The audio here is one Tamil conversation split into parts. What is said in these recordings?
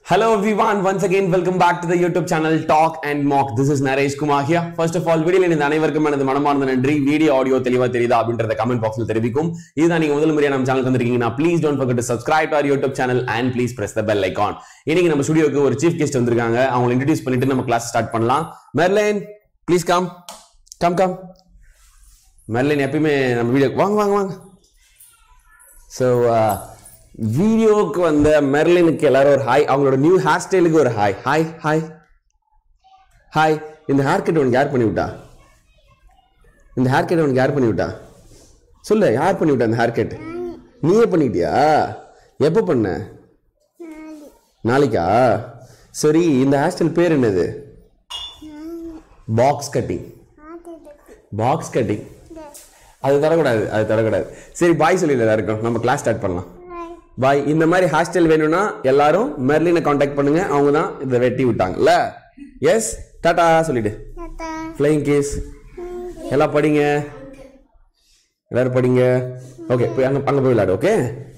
Hello everyone, once again welcome back to the YouTube channel Talk and Mock. This is Naresh Kumar here. First of all, video la indha anaivarkum enadu manamarndha nandri. Video audio theliva theriyudha abindradha comment box la therivikum. Idha neenga mudhal muriya nam channel ku vandirukeenga, please don't forget to subscribe to our YouTube channel and please press the bell icon. Iniki நம்ம ஸ்டுடியோக்கு ஒரு chief guest வந்திருக்காங்க. அவங்களை இன்ட்ரோ듀ce பண்ணிட்டு நம்ம கிளாஸ் ஸ்டார்ட் பண்ணலாம். Merlin, please come. Come. Merlin எப்பவுமே நம்ம வீடியோ வாங்க. So வீடியோக்கு வந்த மெர்லினுக்கு எல்லாரும் ஒரு ஹாய், அவங்களோட நியூ ஹேர் ஸ்டைலுக்கு ஒரு ஹாய். இந்த ஹேர் கட் உனக்கு யார் பண்ணி விட்டா? சொல்லு, யார் பண்ணி விட்டா இந்த ஹேர் கட்? நீயே பண்ணிட்டியா? எப்போ பண்ண? நாளைக்கா? சரி, இந்த ஹேர் ஸ்டைல் பேர் என்னது? Box cutting. அது தரக்கூடாது. சரி, பாய் சொல்லிடுறதா இருக்கும். நம்ம கிளாஸ் ஸ்டார்ட் பண்ணலாம். பாய். இந்த மாதிரி ஹேர் ஸ்டைல் வேணும்னா எல்லாரும் மெர்லினை காண்டாக்ட் பண்ணுங்க. அவங்க தான் இதை வெட்டி விட்டாங்கல்ல. எஸ், டாடா சொல்லிடு. Flying kiss. எல்லாம் படிங்க, எல்லாரும் படிங்க. ஓகே, போய் அங்க போய் விளையாடு. ஓகே.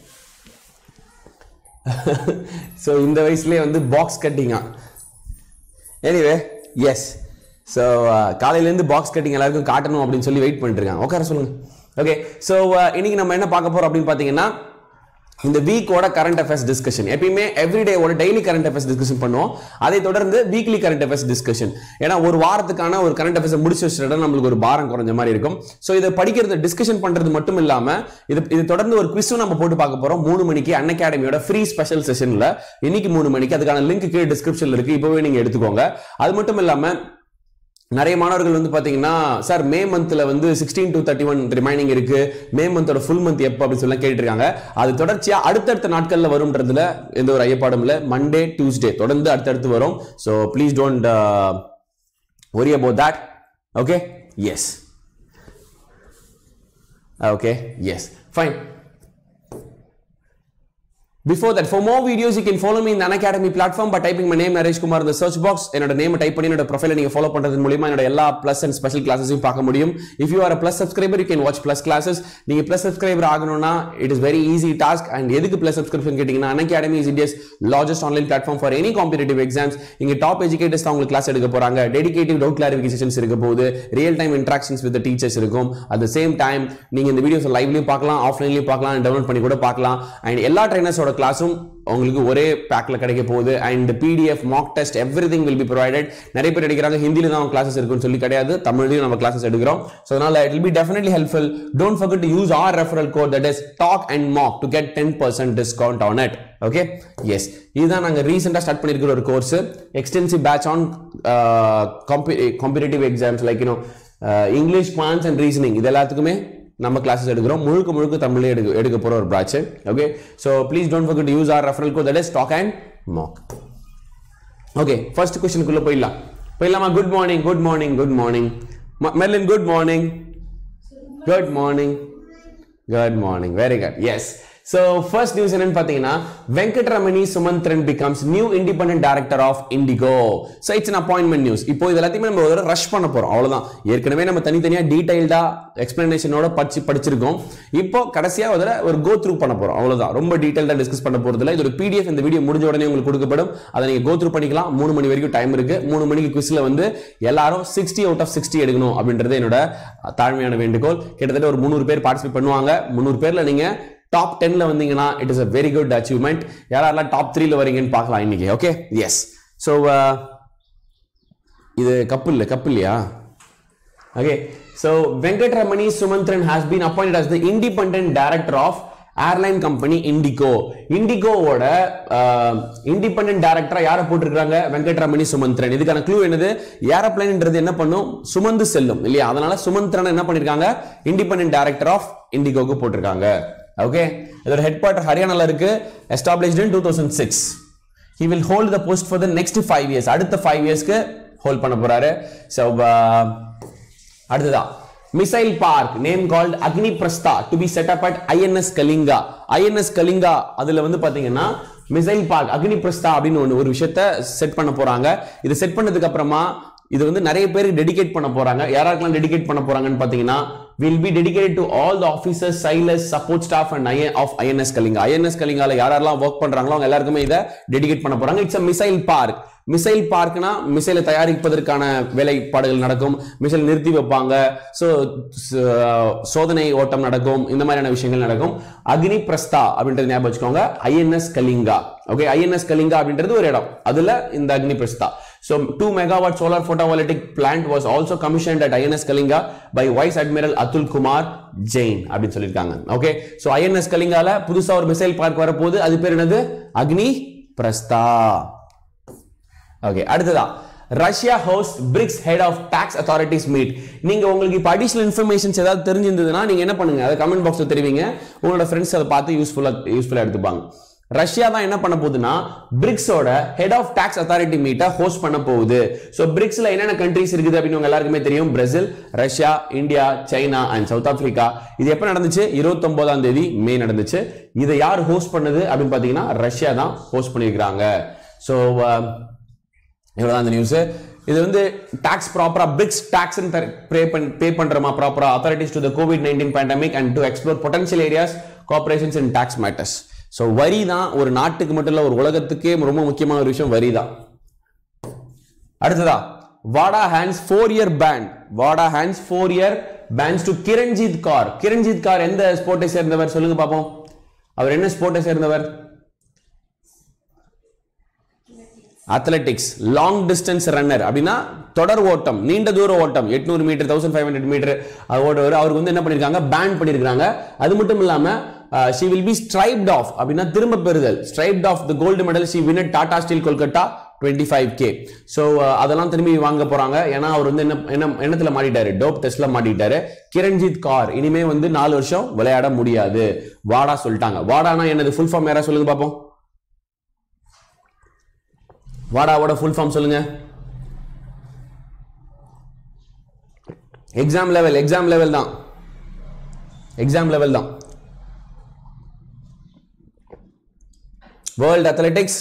ஸோ இந்த வயசுலேயே வந்து பாக்ஸ் கட்டிங்கா. Anyway, yes. ஸோ காலையிலேருந்து பாக்ஸ் கட்டிங் எல்லாருக்கும் காட்டணும் அப்படின்னு சொல்லி வெயிட் பண்ணிட்டு இருக்காங்க. உட்கார சொல்லுங்க. ஓகே. ஸோ இன்னைக்கு நம்ம என்ன பார்க்க போறோம் அப்படின்னு பார்த்தீங்கன்னா, இந்த வீக்கோட கரண்ட் அஃபேர்ஸ் டிஸ்கஷன். எப்பயுமே எவ்ரிடேவோட டெய்லி கரண்ட் அஃபேர்ஸ் டிஸ்கஷன் பண்ணுவோம். அதை தொடர்ந்து வீக்லி கரண்ட் அஃபேர்ஸ் டிஸ்கஷன். ஏன்னா ஒரு வாரத்துக்கான ஒரு கரண்ட் அஃபேர்ஸ் முடிச்சு வச்சுட்டா நம்மளுக்கு ஒரு பாரம் குறைஞ்ச மாதிரி இருக்கும். ஸோ இதை படிக்கிறது, டிஸ்கஷன் பண்றது மட்டும் இல்லாம இது தொடர்ந்து ஒரு குவிஸும் நம்ம போட்டு பார்க்க போறோம் 3 மணிக்கு அன்அகாடமியோட ஃப்ரீ ஸ்பெஷல் செஷன்ல. இன்னைக்கு 3 மணிக்கு. அதுக்கான லிங்க் கீழே டிஸ்கிரிப்ஷன்ல இருக்கு, இப்பவே நீங்க எடுத்துக்கோங்க. அது மட்டும் இல்லாம நிறைய மாணவர்கள் வந்து பாத்தீங்கன்னா, சார் மே மந்த்ல வந்து 16 to 31 ரிமைனிங் இருக்கு, மே மந்தோட ஃபுல் மந்த் எப்போ அப்படின்னு சொல்லி கேட்டு இருக்காங்க. அது தொடர்ச்சியா அடுத்தடுத்த நாட்கள்ல வரும்ன்றதுல எந்த ஒரு ஐயப்பாடும் இல்லை. மண்டே, டியூஸ்டே தொடர்ந்து அடுத்தடுத்து வரும். So please don't worry about that. Okay? Yes. Fine. Before that, for more videos, you can follow me in the Unacademy platform by typing my name Naresh Kumar in the search box. என்னோட நேம் டைப் பண்ணி என்னோட ப்ரொஃபைலை நீங்க ஃபாலோ பண்றது மூலமா என்னோட எல்லா பிளஸ் அண்ட் ஸ்பெஷல் கிளாஸஸையும் பார்க்க முடியும். If you are a plus subscriber, you can watch plus classes. நீங்க plus subscriber ஆகணும்னா it is very easy task. And எதுக்கு plus subscription கேட்டீங்கன்னா, Unacademy is India's largest online platform for any competitive exams. இங்க டாப் எஜுகேட்டர்ஸ் தான் உங்களுக்கு கிளாஸ் எடுக்க போறாங்க. டெடிகேட்டிவ் டவுட் கிளாரிஃபிகேஷன்ஸ் இருக்க போகுது. Real time interactions with teachers இருக்கும். அட் த சேம் டைம் நீங்க இந்த வீடியோஸ் லைவ்லயும் பார்க்கலாம், ஆஃப்லைன்லயும் பார்க்கலாம், டவுன்லோட் பண்ணி கூட பார்க்கலாம். அண்ட் எல்லா ட்ரைனர்ஸோட கிளாஸும் உங்களுக்கு ஒரே பேக்ல கிடைக்க போகுது. And PDF, mock test, everything will be provided. நிறைய பேர் எடுக்கிறாங்க ஹிந்தில தான் கிளாसेस இருக்குன்னு சொல்லி, கிடையாது, தமிழ்லயும் நம்ம கிளாसेस எடுக்கிறோம். சோ அதனால it will be definitely helpful. Don't forget to use our referral code, that is Talk and Mock, to get 10% discount on it. Okay? Yes. இதுதான் நாங்க ரீசெண்டா ஸ்டார்ட் பண்ணிருக்கிற ஒரு course, extensive batch on competitive exams like English, quants and reasoning. இது எல்லாத்துக்குமே நம்ம கிளாसेस எடுக்கிறோம். முழுக்க தமிழ்ல எடுக்க போற ஒரு batch. Okay. So please don't forget to use our referral code, that is Talk and Mock. Okay, first question குள்ள போயிடலாமா? Good morning. Merlin, good morning. Very good. Yes. So first news என்னன்னு பாத்தீங்கன்னா, Venkataramani Sumanthiran becomes new independent director of Indigo. So it's an appointment news. இப்போ இது எல்லாத்தையுமே நம்ம ஒரு ரஷ் பண்ண போறோம், அவ்வளவுதான். ஏற்கனவே நம்ம தனித்தனியா டீடைல்டா எக்ஸ்பிளனேஷனோட படிச்சிருக்கோம். இப்போ கடைசியா ஒரு கோ த்ரூ பண்ண போறோம், அவ்வளவுதான். ரொம்ப டீடைல்டா டிஸ்கஸ் பண்ண போறது இல்ல. இது ஒரு PDF, இந்த வீடியோ முடிஞ்ச உடனே உங்களுக்கு கொடுக்கப்படும். அதை நீங்க கோ த்ரூ பண்ணிக்கலாம். 3 மணி வரைக்கும் டைம் இருக்கு. 3 மணிக்கு குவிஸ்ல வந்து எல்லாரும் 60 out of 60 எடுக்கணும் அப்படின்றது என்னோட தாழ்மையான வேண்டுகோள். கிட்டத்தட்ட ஒரு 300 பேர் பார்ட்டிசிபேட் பண்ணுவாங்க. 300 பேர்ல நீங்க டாப் 10ல வந்தீங்கன்னா it is a very good achievement. யாரெல்லாம் டாப் 3ல வரீங்கன்னு பார்க்கலாம் இன்னைக்கு. ஓகே. எஸ். சோ இது கப்பல்லையா? Okay. So Venkataramani Sumanthiran has been appointed as the independent director of airline company IndiGo. இண்டிகோவோட இண்டிபெண்டன்ட் டைரக்டரா யாரை போட்டிருக்காங்க? வெங்கட்ரமணி சுமந்திரன். இதுக்கான க்ளூ என்னது? ஏரோப்ளேன்ன்றது என்ன பண்ணும்? சுமந்து செல்லும் இல்லையா? அதனால சுமந்திரன் என்ன பண்ணிருக்காங்க? இண்டிபெண்டன்ட் டைரக்டர் ஆஃப் இண்டிகோக்கு போட்டிருக்காங்க. ஓகே. இதோட ஹெட் குவார்ட்டர் ஹரியானால இருக்கு. Established in 2006. He will hold the post for the next 5 years. அடுத்த 5 இயர்ஸ்க்கு ஹோல்ட் பண்ண போறாரு. சோ அடுத்ததா missile park name called Agni Prastha to be set up at INS Kalinga. அதுல வந்து பாத்தீங்கன்னா மிசைல் பார்க் அக்னி பிரஸ்தா அப்படின்னு ஒரு விஷயத்தை செட் பண்ண போறாங்க. இது செட் பண்ணதுக்கு அப்புறமா இது வந்து நிறைய பேருக்கு டெடிகேட் பண்ண போறாங்க. யாராருக்கெல்லாம் டெடிகேட் பண்ண போறாங்கன்னு பாத்தீங்கன்னா, will be dedicated to all the officers, sailors, support staff and of INS Kalinga. INS Kalingaல யாரெல்லாம் work பண்றாங்களோ அவங்க எல்லாருக்குமே இத டெடிகேட் பண்ண போறாங்க. It's a missile park. Missile பார்க்னா மிசைலை தயாரிப்பதற்கான வேலைப்பாடுகள் நடக்கும், மிசைல் நிறுத்தி வைப்பாங்க, சோதனை ஓட்டம் நடக்கும், இந்த மாதிரியான விஷயங்கள் நடக்கும். அக்னி பிரஸ்தா அப்படின்றது ஞாபகம் வச்சுக்கோங்க. INS Kalinga. Okay, INS Kalinga அப்படின்றது ஒரு இடம், அதுல இந்த அக்னி Prastha. So 2 megawatt solar photovoltaic plant was also commissioned at INS Kalinga by Vice Admiral Atul Kumar Jain அப்படின்னு சொல்லிருக்காங்க. ஓகே, சோ ஐஎன்எஸ் கலிங்கால புதுசா ஒரு மிசைல் பார்க் வரப்போகுது, அது பேர் என்னது? அக்னி பிரஸ்தா. ஓகே, அடுத்ததா Russia host BRICS head of tax authorities meet. நீங்க உங்களுக்கு இப்போ அடிஷனல் இன்ஃபர்மேஷன்ஸ் ஏதாவது தெரிஞ்சிருந்ததுன்னா நீங்க என்ன பண்ணுங்க, அதை கமெண்ட் பாக்ஸ்ல தெரிவிங்க. உங்களோட ஃப்ரெண்ட்ஸ் அதை பார்த்து யூஸ்ஃபுல்லா எடுத்துப்பாங்க. ரஷ்யா தான் என்ன பண்ண போகுதுன்னா பிரிக்ஸோட ஹெட் ஆஃப் டாக்ஸ் அத்தாரிட்டி மீட்டை ஹோஸ்ட் பண்ண போகுது. சோ பிரிக்ஸ்ல என்னென்ன கண்ட்ரீஸ் இருக்குது அப்படின்னு உங்க எல்லாருக்குமே தெரியும். Brazil, Russia, India, China and South Africa. இது எப்ப நடந்துச்சு? 29ஆம் தேதி மே நடந்துச்சு. இதை யார் ஹோஸ்ட் பண்ணது அப்படின்னு பாத்தீங்கன்னா ரஷ்யா தான் ஹோஸ்ட் பண்ணிருக்காங்க. சோ இவ்வளவுதான் அந்த நியூஸ். இது வந்து டாக்ஸ் ப்ராப்பரா பிரிக்ஸ் டாக்ஸ் பே பண்றமா ப்ராப்பரா அத்தாரிட்டிஸ் டு தி கோவிட்-19 pandemic and to explore potential areas cooperations in tax matters. So வரி தான் ஒரு நாட்டுக்கு மட்டும் இல்ல, ஒரு உலகத்துக்கே ரொம்ப முக்கியமான ஒரு விஷயம் வரி தான். அடுத்ததா வாடா ஹேண்ட்ஸ் 4-year ban. வாடா hands 4-year bans to Kiranjit Kaur. Kiranjit Kaur எந்த ஸ்போர்ட்டை சேர்ந்தவர் சொல்லுங்க பாப்போம். அவர் என்ன ஸ்போர்ட்டை சேர்ந்தவர்? அத்லெட்டிக்ஸ். லாங் டிஸ்டன்ஸ் ரன்னர் அப்படின்னா தொடர் ஓட்டம், நீண்ட தூர ஓட்டம், 800 மீட்டர் 1500 மீட்டர் ஓடுவார். அவருக்கு வந்து என்ன பண்ணிருக்காங்க? பேன் பண்ணிருக்காங்க. அது மட்டும் இல்லாம she will be striped off அப்படின்னா திரும்ப பெறுதல். striped off the gold medal she won at Tata Steel Kolkata 25k. So அதெல்லாம் திரும்பி வாங்க போறாங்க. ஏன்னா அவர் வந்து என்னத்துல மாட்டிட்டாரு? டோப் டெஸ்ட்ல மாட்டிட்டாரு. கிரண்ஜித் கார் இனிமே வந்து 4 வருஷம் விளையாட முடியாது. வாடா சொல்லிட்டாங்க. வாடானா என்னது? ஃபுல் ஃபார்ம் யாரா சொல்லுங்க பாப்போம். வாடாவோட ஃபுல் ஃபார்ம் சொல்லுங்க. எக்ஸாம் லெவல் தான். வேர்ல்ட் அத்லெட்டிக்ஸ்,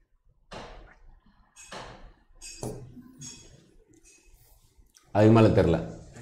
அது மேல தெரியல.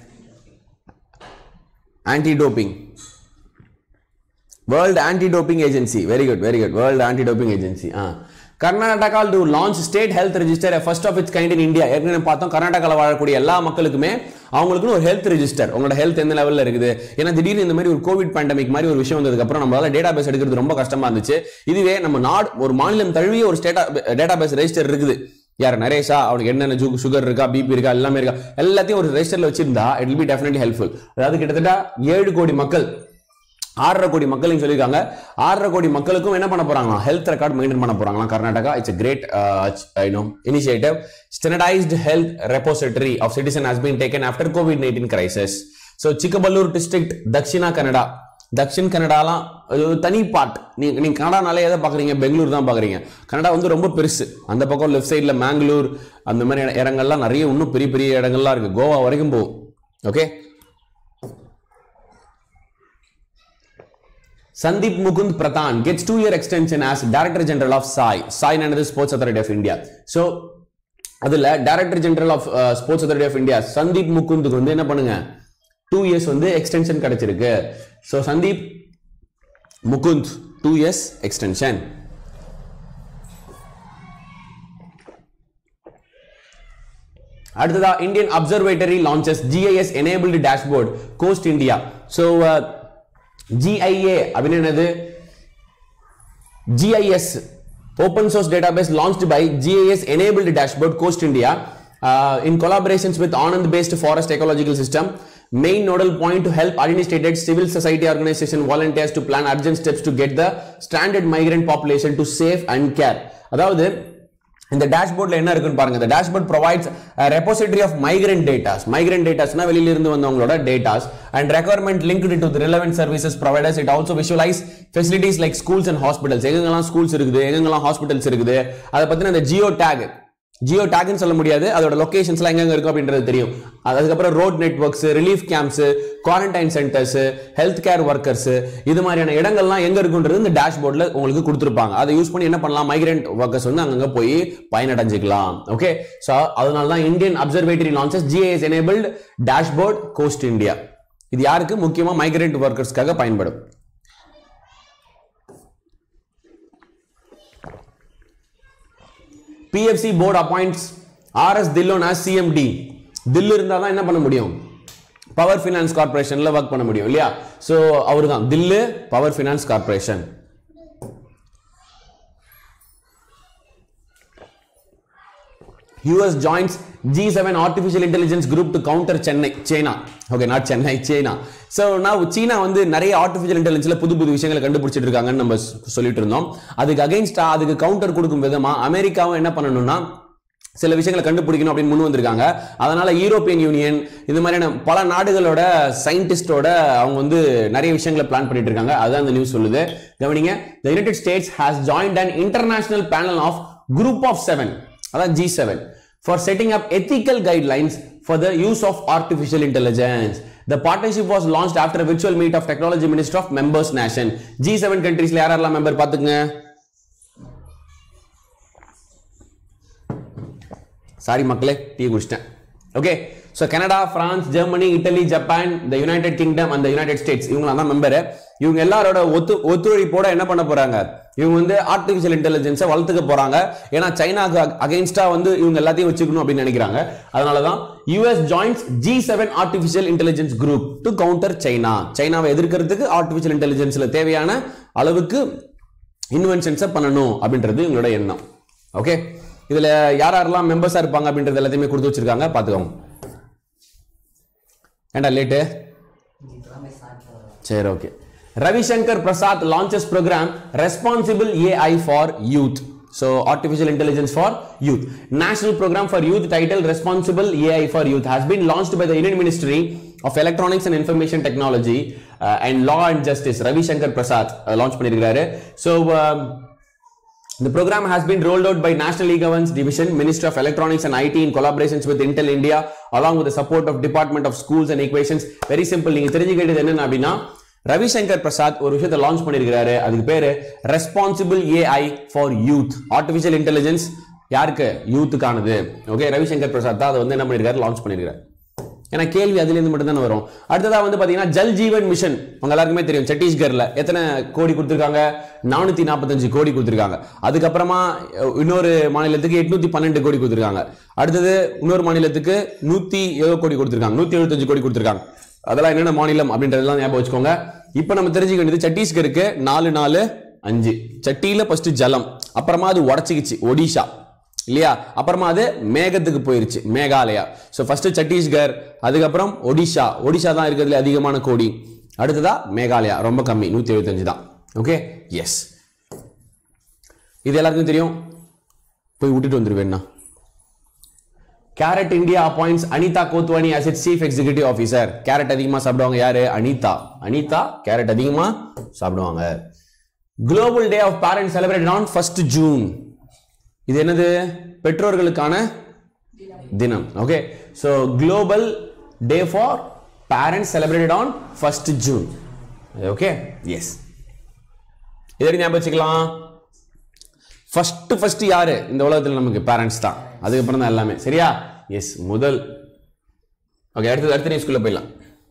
Anti doping, world anti doping agency. Very good. World anti doping agency. Karnataka to launch state health register, first of its kind in India. ஏற்கனவே பார்த்தோம், கர்நாடகாவில் வாழக்கூடிய எல்லா மக்களுக்குமே அவங்களுக்குன்னு ஒரு ஹெல்த் ரெஜிஸ்டர், உங்களோட ஹெல்த் எந்த லெவலில் இருக்குது. ஏன்னா திடீர்னு இந்த மாதிரி ஒரு கோவிட் பேண்டமிக் மாதிரி ஒரு விஷயம் வந்ததுக்கு அப்புறம் நம்மளால டேட்டா பேஸ் எடுக்கிறது ரொம்ப கஷ்டமா இருந்துச்சு. இதுவே நம்ம ஒரு மாநிலம் தழுவிய ஒரு டேட்டா பேஸ் ரெஜிஸ்டர் இருக்குது. யார்? நரேஷா, அவனுக்கு என்னென்ன சுகர் இருக்கா, பிபி இருக்கா, எல்லாமே இருக்கா, எல்லாத்தையும் ஒரு ரெஜிஸ்டர்ல வச்சிருந்தா it will be definitely helpful. அதாவது கிட்டத்தட்ட 7 கோடி மக்கள், 6.5 கோடி மக்கள் சொல்லியிருக்காங்க. 6.5 கோடி மக்களுக்கும் என்ன பண்ண போறாங்களா? ஹெல்த் ரெக்கார்ட் மெயின்டைன் பண்ண போறாங்களா Karnataka. It's a great initiative. Standardized health repository of citizen has been taken after COVID-19 crisis. So Chikkabalur district, Dakshin கனடாலாம் தனி பார்ட். நீங்க கனடானாலே எதை பாக்குறீங்க? பெங்களூர் தான் பாக்குறீங்க. கனடா வந்து ரொம்ப பெருசு. அந்த பக்கம் லெஃப்ட் சைட்ல மேங்களூர் அந்த மாதிரி இடங்கள்லாம் நிறைய இன்னும் பெரிய பெரிய இடங்கள்லாம் இருக்கு. கோவா வரைக்கும் போகும். Okay, Sandeep Mukund Pradhan gets 2-year extension as Director General of SAI. SAI is Sports Authority of India. So அதுல Director General of Sports Authority of India Sandeep Mukund வந்து என்ன பண்ணுங்க? 2 years வந்து எக்ஸ்டென்ஷன் கிடைச்சிருக்கு. So Sandeep Mukund 2 years extension. அடுத்ததா Indian Observatory launches GIS enabled dashboard Coast India. So GIA அப்படின்னு என்னது? GIS open source database launched by GIS enabled dashboard Coast India in collaborations with Anand based forest ecological system. Main nodal point to help administrated civil society organization volunteers to plan urgent steps to get the stranded migrant population to safe and care. அதாவது இந்த டேஷ்போர்ட்ல என்ன இருக்குன்னு பாருங்க. The dashboard provides a repository of migrant data. Migrant dataஸ்னா வெளியில இருந்து வந்தவங்களோட data's and requirement linked to the relevant services providers. It also visualize facilities like schools and hospitals. எங்கெங்கெல்லாம் schools இருக்குது, எங்கெங்கெல்லாம் hospitals இருக்குது, அதை பத்தின அந்த ஜியோ டேக்னு சொல்ல முடியாது, அதோட லொகேஷன்ஸ்லாம் எங்க இருக்கும் அப்படின்றது தெரியும். அதுக்கப்புறம் road networks, relief camps, quarantine centres, health care workers, இது மாதிரியான இடங்கள்லாம் எங்க இருக்குன்றது இந்த டேஷ்போர்ட்ல உங்களுக்கு கொடுத்துருப்பாங்க. அதை யூஸ் பண்ணி என்ன பண்ணலாம்? மைக்ரண்ட் ஒர்க்கர்ஸ் வந்து அங்கங்க போய் பயனடைஞ்சிக்கலாம். ஓகே, சோ அதனால தான் Indian observatory launches GIS enabled dashboard Coast India. இது யாருக்கு முக்கியமா மைக்ரேண்ட் வர்க்கர்ஸ்க்காக பயன்படும். PFC board appoints RS Dillon as CMD. தில்லு இருந்தா தான் என்ன பண்ண முடியும், பவர் ஃபைனான்ஸ் கார்ப்பரேஷன்ல வர்க் பண்ண முடியும் இல்லையா. சோ அவர்தான் தில்லு, power finance corporation. US joins G7 artificial intelligence group to counter China. Okay, not Chennai, China. So now China வந்து நிறைய artificial intelligenceல புது விஷயங்களை கண்டுபிடிச்சிட்டு இருக்காங்கன்னு நம்ம சொல்லிட்டு இருந்தோம். அதுக்கு அகைன்ஸ்டா அதுக்கு கவுண்டர் கொடுக்கும் விதமா அமெரிக்காவும் என்ன பண்ணணும்னா சில விஷயங்களை கண்டுபிடிக்கணும் அப்படின்னு முன் வந்திருக்காங்க. அதனால யூரோப்பியன் யூனியன் இந்த மாதிரியான பல நாடுகளோட சயின்டிஸ்டோட அவங்க வந்து நிறைய விஷயங்களை பிளான் பண்ணிட்டு இருக்காங்க. அதான் இந்த நியூஸ் சொல்லுது. கவனிங்க, the United States has joined an international panel of group of 7, அதான் G7, for setting up ethical guidelines for the use of artificial intelligence. The partnership was launched after a virtual meet of technology minister of members nation. G7 countries ல யாரெல்லாம் மெம்பர் பாத்துங்க. சாரி மக்களே, டீ குடிச்சிட்டேன். Okay, so Canada, France, Germany, Italy, Japan, the United Kingdom and the United States இவங்க தான் மெம்பர். இவங்க எல்லாரோட ஒத்துழைப்போட என்ன பண்ண போறாங்க, இவங்க வந்து ஆர்டிஃபிஷியல் இன்டெலிஜென்ஸை வளர்த்துக்க போறாங்க. ஏன்னா சைனாக்கு அகைன்ஸ்டா வந்து இவங்க எல்லாத்தையும் வச்சுக்கணும் அப்படின்னு நினைக்கிறாங்க. அதனாலதான் US joins G7 artificial intelligence group to counter China. சைனாவை எதிர்க்கிறதுக்கு ஆர்டிஃபிஷியல் இன்டெலிஜென்ஸ்ல தேவையான அளவுக்கு இன்வென்ஷன்ஸை பண்ணணும் அப்படின்றது இவங்களோட எண்ணம். ஓகே, இதுல யாரெல்லாம் மெம்பர்ஸா இருப்பாங்க அப்படின்றது எல்லாத்தையுமே கொடுத்து வச்சிருக்காங்க, பாத்துக்கோங்க. ஏண்டா லேட்டு? சரி, okay. Ravi Shankar Prasad launches program Responsible AI for Youth. So artificial intelligence for youth. National program for youth titled Responsible AI for Youth has been launched by the Indian Ministry of Electronics and Information Technology and Law and Justice. Ravi Shankar Prasad launch பண்ணிருக்காரு. So the program has been rolled out by National E-Governance Division, Ministry of Electronics and IT in collaborations with Intel India along with the support of Department of Schools and Equations. Very simple. நீங்க தெரிஞ்சுக்கிட்டது என்னன்னா அப்படின்னா ரவி சங்கர் பிரசாத் ஒரு விஷயத்தை லான்ச் பண்ணிருக்காரு. அதுக்கு பேரு responsible AI for youth. Artificial intelligence யாருக்கு? யூத்துக்கானது. ஓகே, ரவி சங்கர் பிரசாத் தான் அதை வந்து என்ன பண்ணிருக்காரு, லான்ச் பண்ணிருக்காரு. ஏன்னா கேள்வி அதுல இருந்து மட்டும் தானே வரும். அடுத்ததா வந்து பாத்தீங்கன்னா ஜல் ஜீவன் மிஷன் உங்க எல்லாருக்குமே தெரியும். சத்தீஸ்கர்ல எத்தனை கோடி கொடுத்திருக்காங்க? 445 கோடி கொடுத்திருக்காங்க. அதுக்கப்புறமா இன்னொரு மாநிலத்துக்கு 812 கோடி கொடுத்திருக்காங்க. அடுத்தது இன்னொரு மாநிலத்துக்கு 107 கோடி கொடுத்திருக்காங்க, 175 கோடி கொடுத்திருக்காங்க. அதெல்லாம் என்னென்ன மாநிலம் அப்படின்றதெல்லாம் ஞாபகம் வச்சுக்கோங்க. இப்ப நம்ம தெரிஞ்சுக்க வேண்டியது சத்தீஸ்கருக்கு 445. சட்டியில ஃபர்ஸ்ட் ஜலம், அப்புறமா அது உடச்சிக்கிச்சு ஒடிஷா இல்லையா, அப்புறமா அது மேகத்துக்கு போயிருச்சு மேகாலயா. சோ ஃபர்ஸ்ட் சத்தீஸ்கர், அதுக்கப்புறம் ஒடிஷா. ஒடிஷா தான் இருக்கிறதுல அதிகமான கோடி. அடுத்ததா மேகாலயா, ரொம்ப கம்மி, 175 தான். ஓகே, எஸ், இது எல்லாருக்கும் தெரியும். போய் விட்டுட்டு வந்துருவேன்னா. Carat India appoints Anita Kotwani as its chief executive officer. Carrot அதிகமா சாப்பிடுவாங்க யாரு? அனிதா கேரட் அதிகமா சாப்பிடுவாங்க. Global day of parents celebrated on 1st June. இது என்னது? பெற்றோர்களுக்கான தினம். Okay, so global day for parents celebrated on 1st June. Okay, yes, இதை ஞாபகம் வச்சுக்கலாம். ஃபர்ஸ்ட் யாரு இந்த உலகத்தில்? நமக்கு பேரண்ட்ஸ் தான். அதுக்கப்புறம் தான் எல்லாமே. சரியா? எஸ், முதல். ஓகே, அடுத்த நியூஸ்க்குள்ள போயிடலாம்.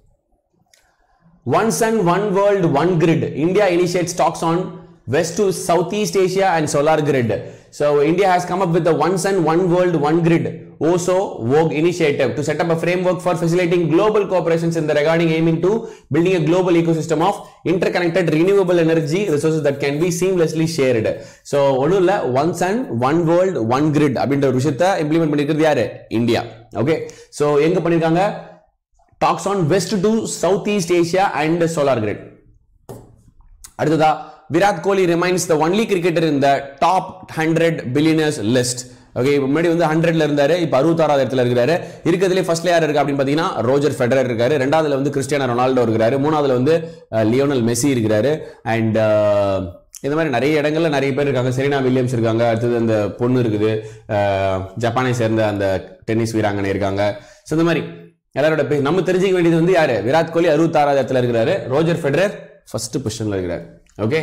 One sun, one world, one grid. India initiates talks on West to Southeast Asia and solar grid. So India has come up with the One Sun, One World, One Grid OSO-WOG initiative to set up a framework for facilitating global cooperations in the regarding aiming to building a global ecosystem of interconnected renewable energy resources that can be seamlessly shared. So ஒண்ணுல One Sun, One World, One Grid அப்படின்ற ஒரு விஷயத்தை இம்ப்ளிமெண்ட் பண்ணிருக்கிறது யாரு? இந்தியா. ஓகே, சோ எங்க பண்ணிருக்காங்க? talks on West to Southeast Asia and solar grid. அடுத்ததா Virat Kohli remains the only cricketer in the top 100 billionaires list. Okay, முன்னாடி வந்து 100ல இருந்தாரு, இப்போ 66வது இடத்துல இருக்காரு. இருக்கிறதுல ஃபர்ஸ்ட்ல யார் இருக்கு அப்படின்னு பாத்தீங்கன்னா ரோஜர் ஃபெடரர் இருக்காரு. ரெண்டாவதுல வந்து கிறிஸ்டியானோ ரொனால்டோ இருக்காரு. மூணாவதுல வந்து லியோனல் மெஸ்ஸி இருக்காரு. அண்ட் இந்த மாதிரி நிறைய இடங்கள்ல நிறைய பேர் இருக்காங்க. செரீனா வில்லியம்ஸ் இருக்காங்க. அடுத்தது அந்த பொண்ணு இருக்குது, ஜப்பானை சேர்ந்த அந்த டென்னிஸ் வீராங்கனை இருக்காங்க. ஸோ இந்த மாதிரி எல்லாரோட பேர் நம்ம தெரிஞ்சுக்க வேண்டியது வந்து யாரு? விராட் கோலி 66வது இடத்துல இருக்கிறாரு. ரோஜர் ஃபெடரர் ஃபர்ஸ்ட் பொசிஷன்ல இருக்கிறாரு. Okay,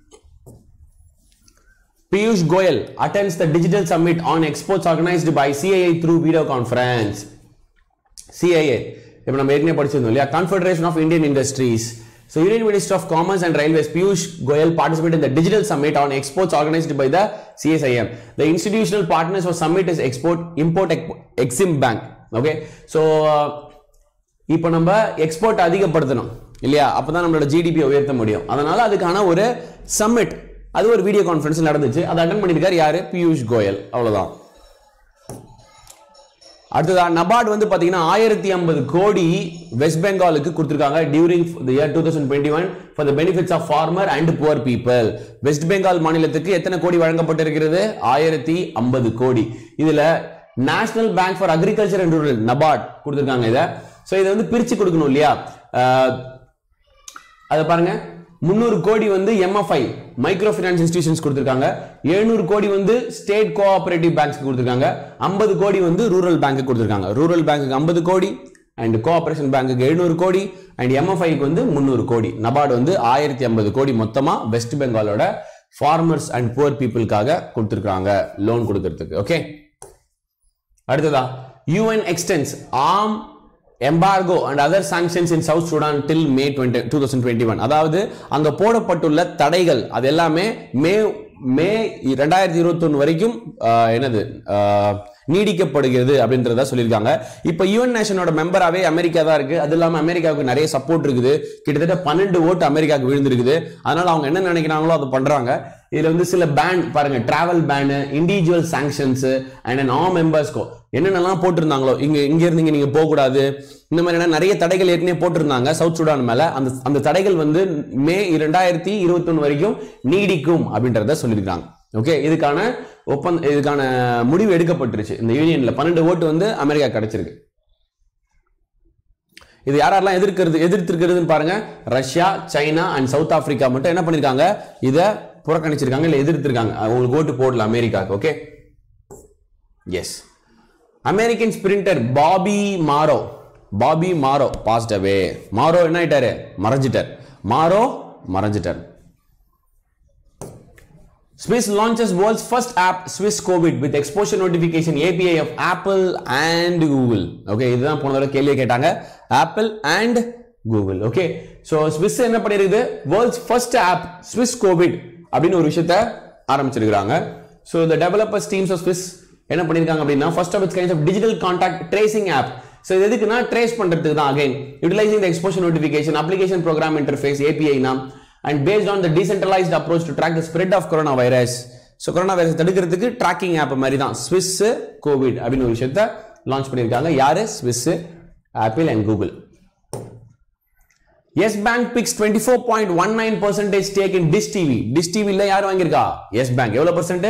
Piyush Goyal attends the digital summit on exports organized by CII through video conference. CII இப்போ நம்ம ஏற்கனவே படிச்சிருந்தோம் இல்லையா, Confederation of Indian Industries. So Union Minister of Commerce and Railways Piyush Goyal participated in the digital summit on exports organized by the CSIM. The institutional partners for summit is Import Exim Bank. Okay, so இப்போ நம்ம எக்ஸ்போர்ட் அதிகப்படுத்தணும் இல்லையா, அப்பதான் நம்மளோட ஜிடிபி உயர்த்த முடியும். அதனால அதுக்கான ஒரு சம்மிட், அது ஒரு வீடியோ கான்ஃபரன்ஸ் நடந்துச்சு. அதை அட்டெண்ட் பண்ணிருக்காரு யாரு, பியூஷ் கோயல். அவ்வளவுதான். அடுத்ததா நபார்ட் வந்து பாத்தீங்கன்னா 1050 கோடி வெஸ்ட் பெங்காலுக்கு கொடுத்திருக்காங்க during the year 2021 for the benefits of farmer and poor people. West Bengal மாநிலத்துக்கு எத்தனை கோடி வழங்கப்பட்டிருக்கிறது, 1050 கோடி. இதுல national bank for agriculture and rural NABARD கொடுத்திருக்காங்க இத. சோ இதை வந்து பிரிச்சு கொடுக்கணும் இல்லையா, அத பாருங்க. 300 கோடி வந்து MFI மைக்ரோ ஃபைனான்ஸ் இன்ஸ்டிடியூஷன்ஸ் கொடுத்திருக்காங்க, 700 கோடி வந்து ஸ்டேட் கோஆபரேட்டிவ் பேங்க்ஸ் கொடுத்திருக்காங்க, 50 கோடி வந்து ரூரல் பேங்க் கொடுத்திருக்காங்க. ரூரல் பேங்க்குக்கு 50 கோடி அண்ட் கோஆபரேஷன் பேங்க்குக்கு 700 கோடி அண்ட் MFIக்கு வந்து 300 கோடி. நபார்டு வந்து 1050 கோடி மொத்தமா வெஸ்ட் பெங்காலோட ஃபார்மர்ஸ் அண்ட் புவர் பீப்புளுக்காக கொடுத்திருக்காங்க லோன் கொடுக்கிறதுக்கு. ஓகே, அடுத்ததா UN extends arm embargo and other sanctions in South Sudan till May 2021. அதாவது அங்க போடப்பட்டுள்ள தடைகள் அது எல்லாமே மே 2021 வரைக்கும் என்னது நீடிக்கப்படுகிறது அப்படின்றத சொல்லியிருக்காங்க. இப்ப யுஎன் நேஷனோட மெம்பராவே அமெரிக்கா தான் இருக்கு. அது இல்லாம அமெரிக்காவுக்கு நிறைய சப்போர்ட் இருக்குது. கிட்டத்தட்ட 12 ஓட்டு அமெரிக்காவுக்கு விழுந்திருக்குது. அதனால அவங்க என்ன நினைக்கிறாங்களோ அதை பண்றாங்க. இதுல வந்து சில பேன் பாருங்க, travel ban, individual sanctions and all மெம்பர்ஸ்க்கோ என்னென்னலாம் போட்டிருந்தாங்களோ, இங்க இருந்து நீங்க போக கூடாது, இந்த மாதிரி நிறைய தடைகள் ஏற்கனவே போட்டிருந்தாங்க சவுத் சுடான் மேல. அந்த தடைகள் வந்து மே 2021 வரைக்கும் நீடிக்கும் அப்படின்றத சொல்லியிருக்காங்க. ஓகே, இதுக்கான முடிவு எடுக்கப்பட்டுருச்சு. இந்த யூனியன்ல 12 ஓட்டு வந்து அமெரிக்கா கிடைச்சிருக்கு. இது யாரெல்லாம் எதிர்த்திருக்கிறதுன்னு பாருங்க. Russia, China and South Africa மட்டும் என்ன பண்ணிருக்காங்க, இத புறக்கணிச்சிருக்காங்க, இல்ல எதிர்த்திருக்காங்க. அவங்களுக்கு ஓட்டு போடல அமெரிக்காக்கு. Okay, yes. American sprinter Bobby Morrow passed away. Morrow என்ன ஆயிட்டாரு, மறைஞ்சிட்டார். Swiss launches world's first app, Swiss COVID, with exposure notification API of Apple and Google. Okay, இதுதான் போன தடவை கேள்வி கேட்டாங்க, Apple and Google. Okay, so Swiss என்ன பண்ணிருக்குது, world's first app, Swiss COVID அப்படின்னு ஒரு விஷயத்தை ஆரம்பிச்சிருக்காங்க. So the developers teams of Swiss என்ன பண்ணிருக்காங்க அப்படின்னா, first of its kind of digital contact tracing app. So இது எதுக்குன்னா ட்ரேஸ் பண்றதுக்கு தான். Again, utilizing the exposure notification application program interface API னா, and based on the decentralized approach to track the spread of coronavirus. So coronavirus தடுக்கிறதுக்கு ட்ராக்கிங் ஆப் மாதிரி தான் Swiss COVID அப்படின்னு ஒரு விஷயத்தை லான்ச் பண்ணிருக்காங்க. யாரு, Swiss, Apple and Google. Yes Bank picks 24.19% stake in Dish TV. Dish TV ல யார் வாங்கியிருக்கா, Yes Bank. எவ்வளவு percent,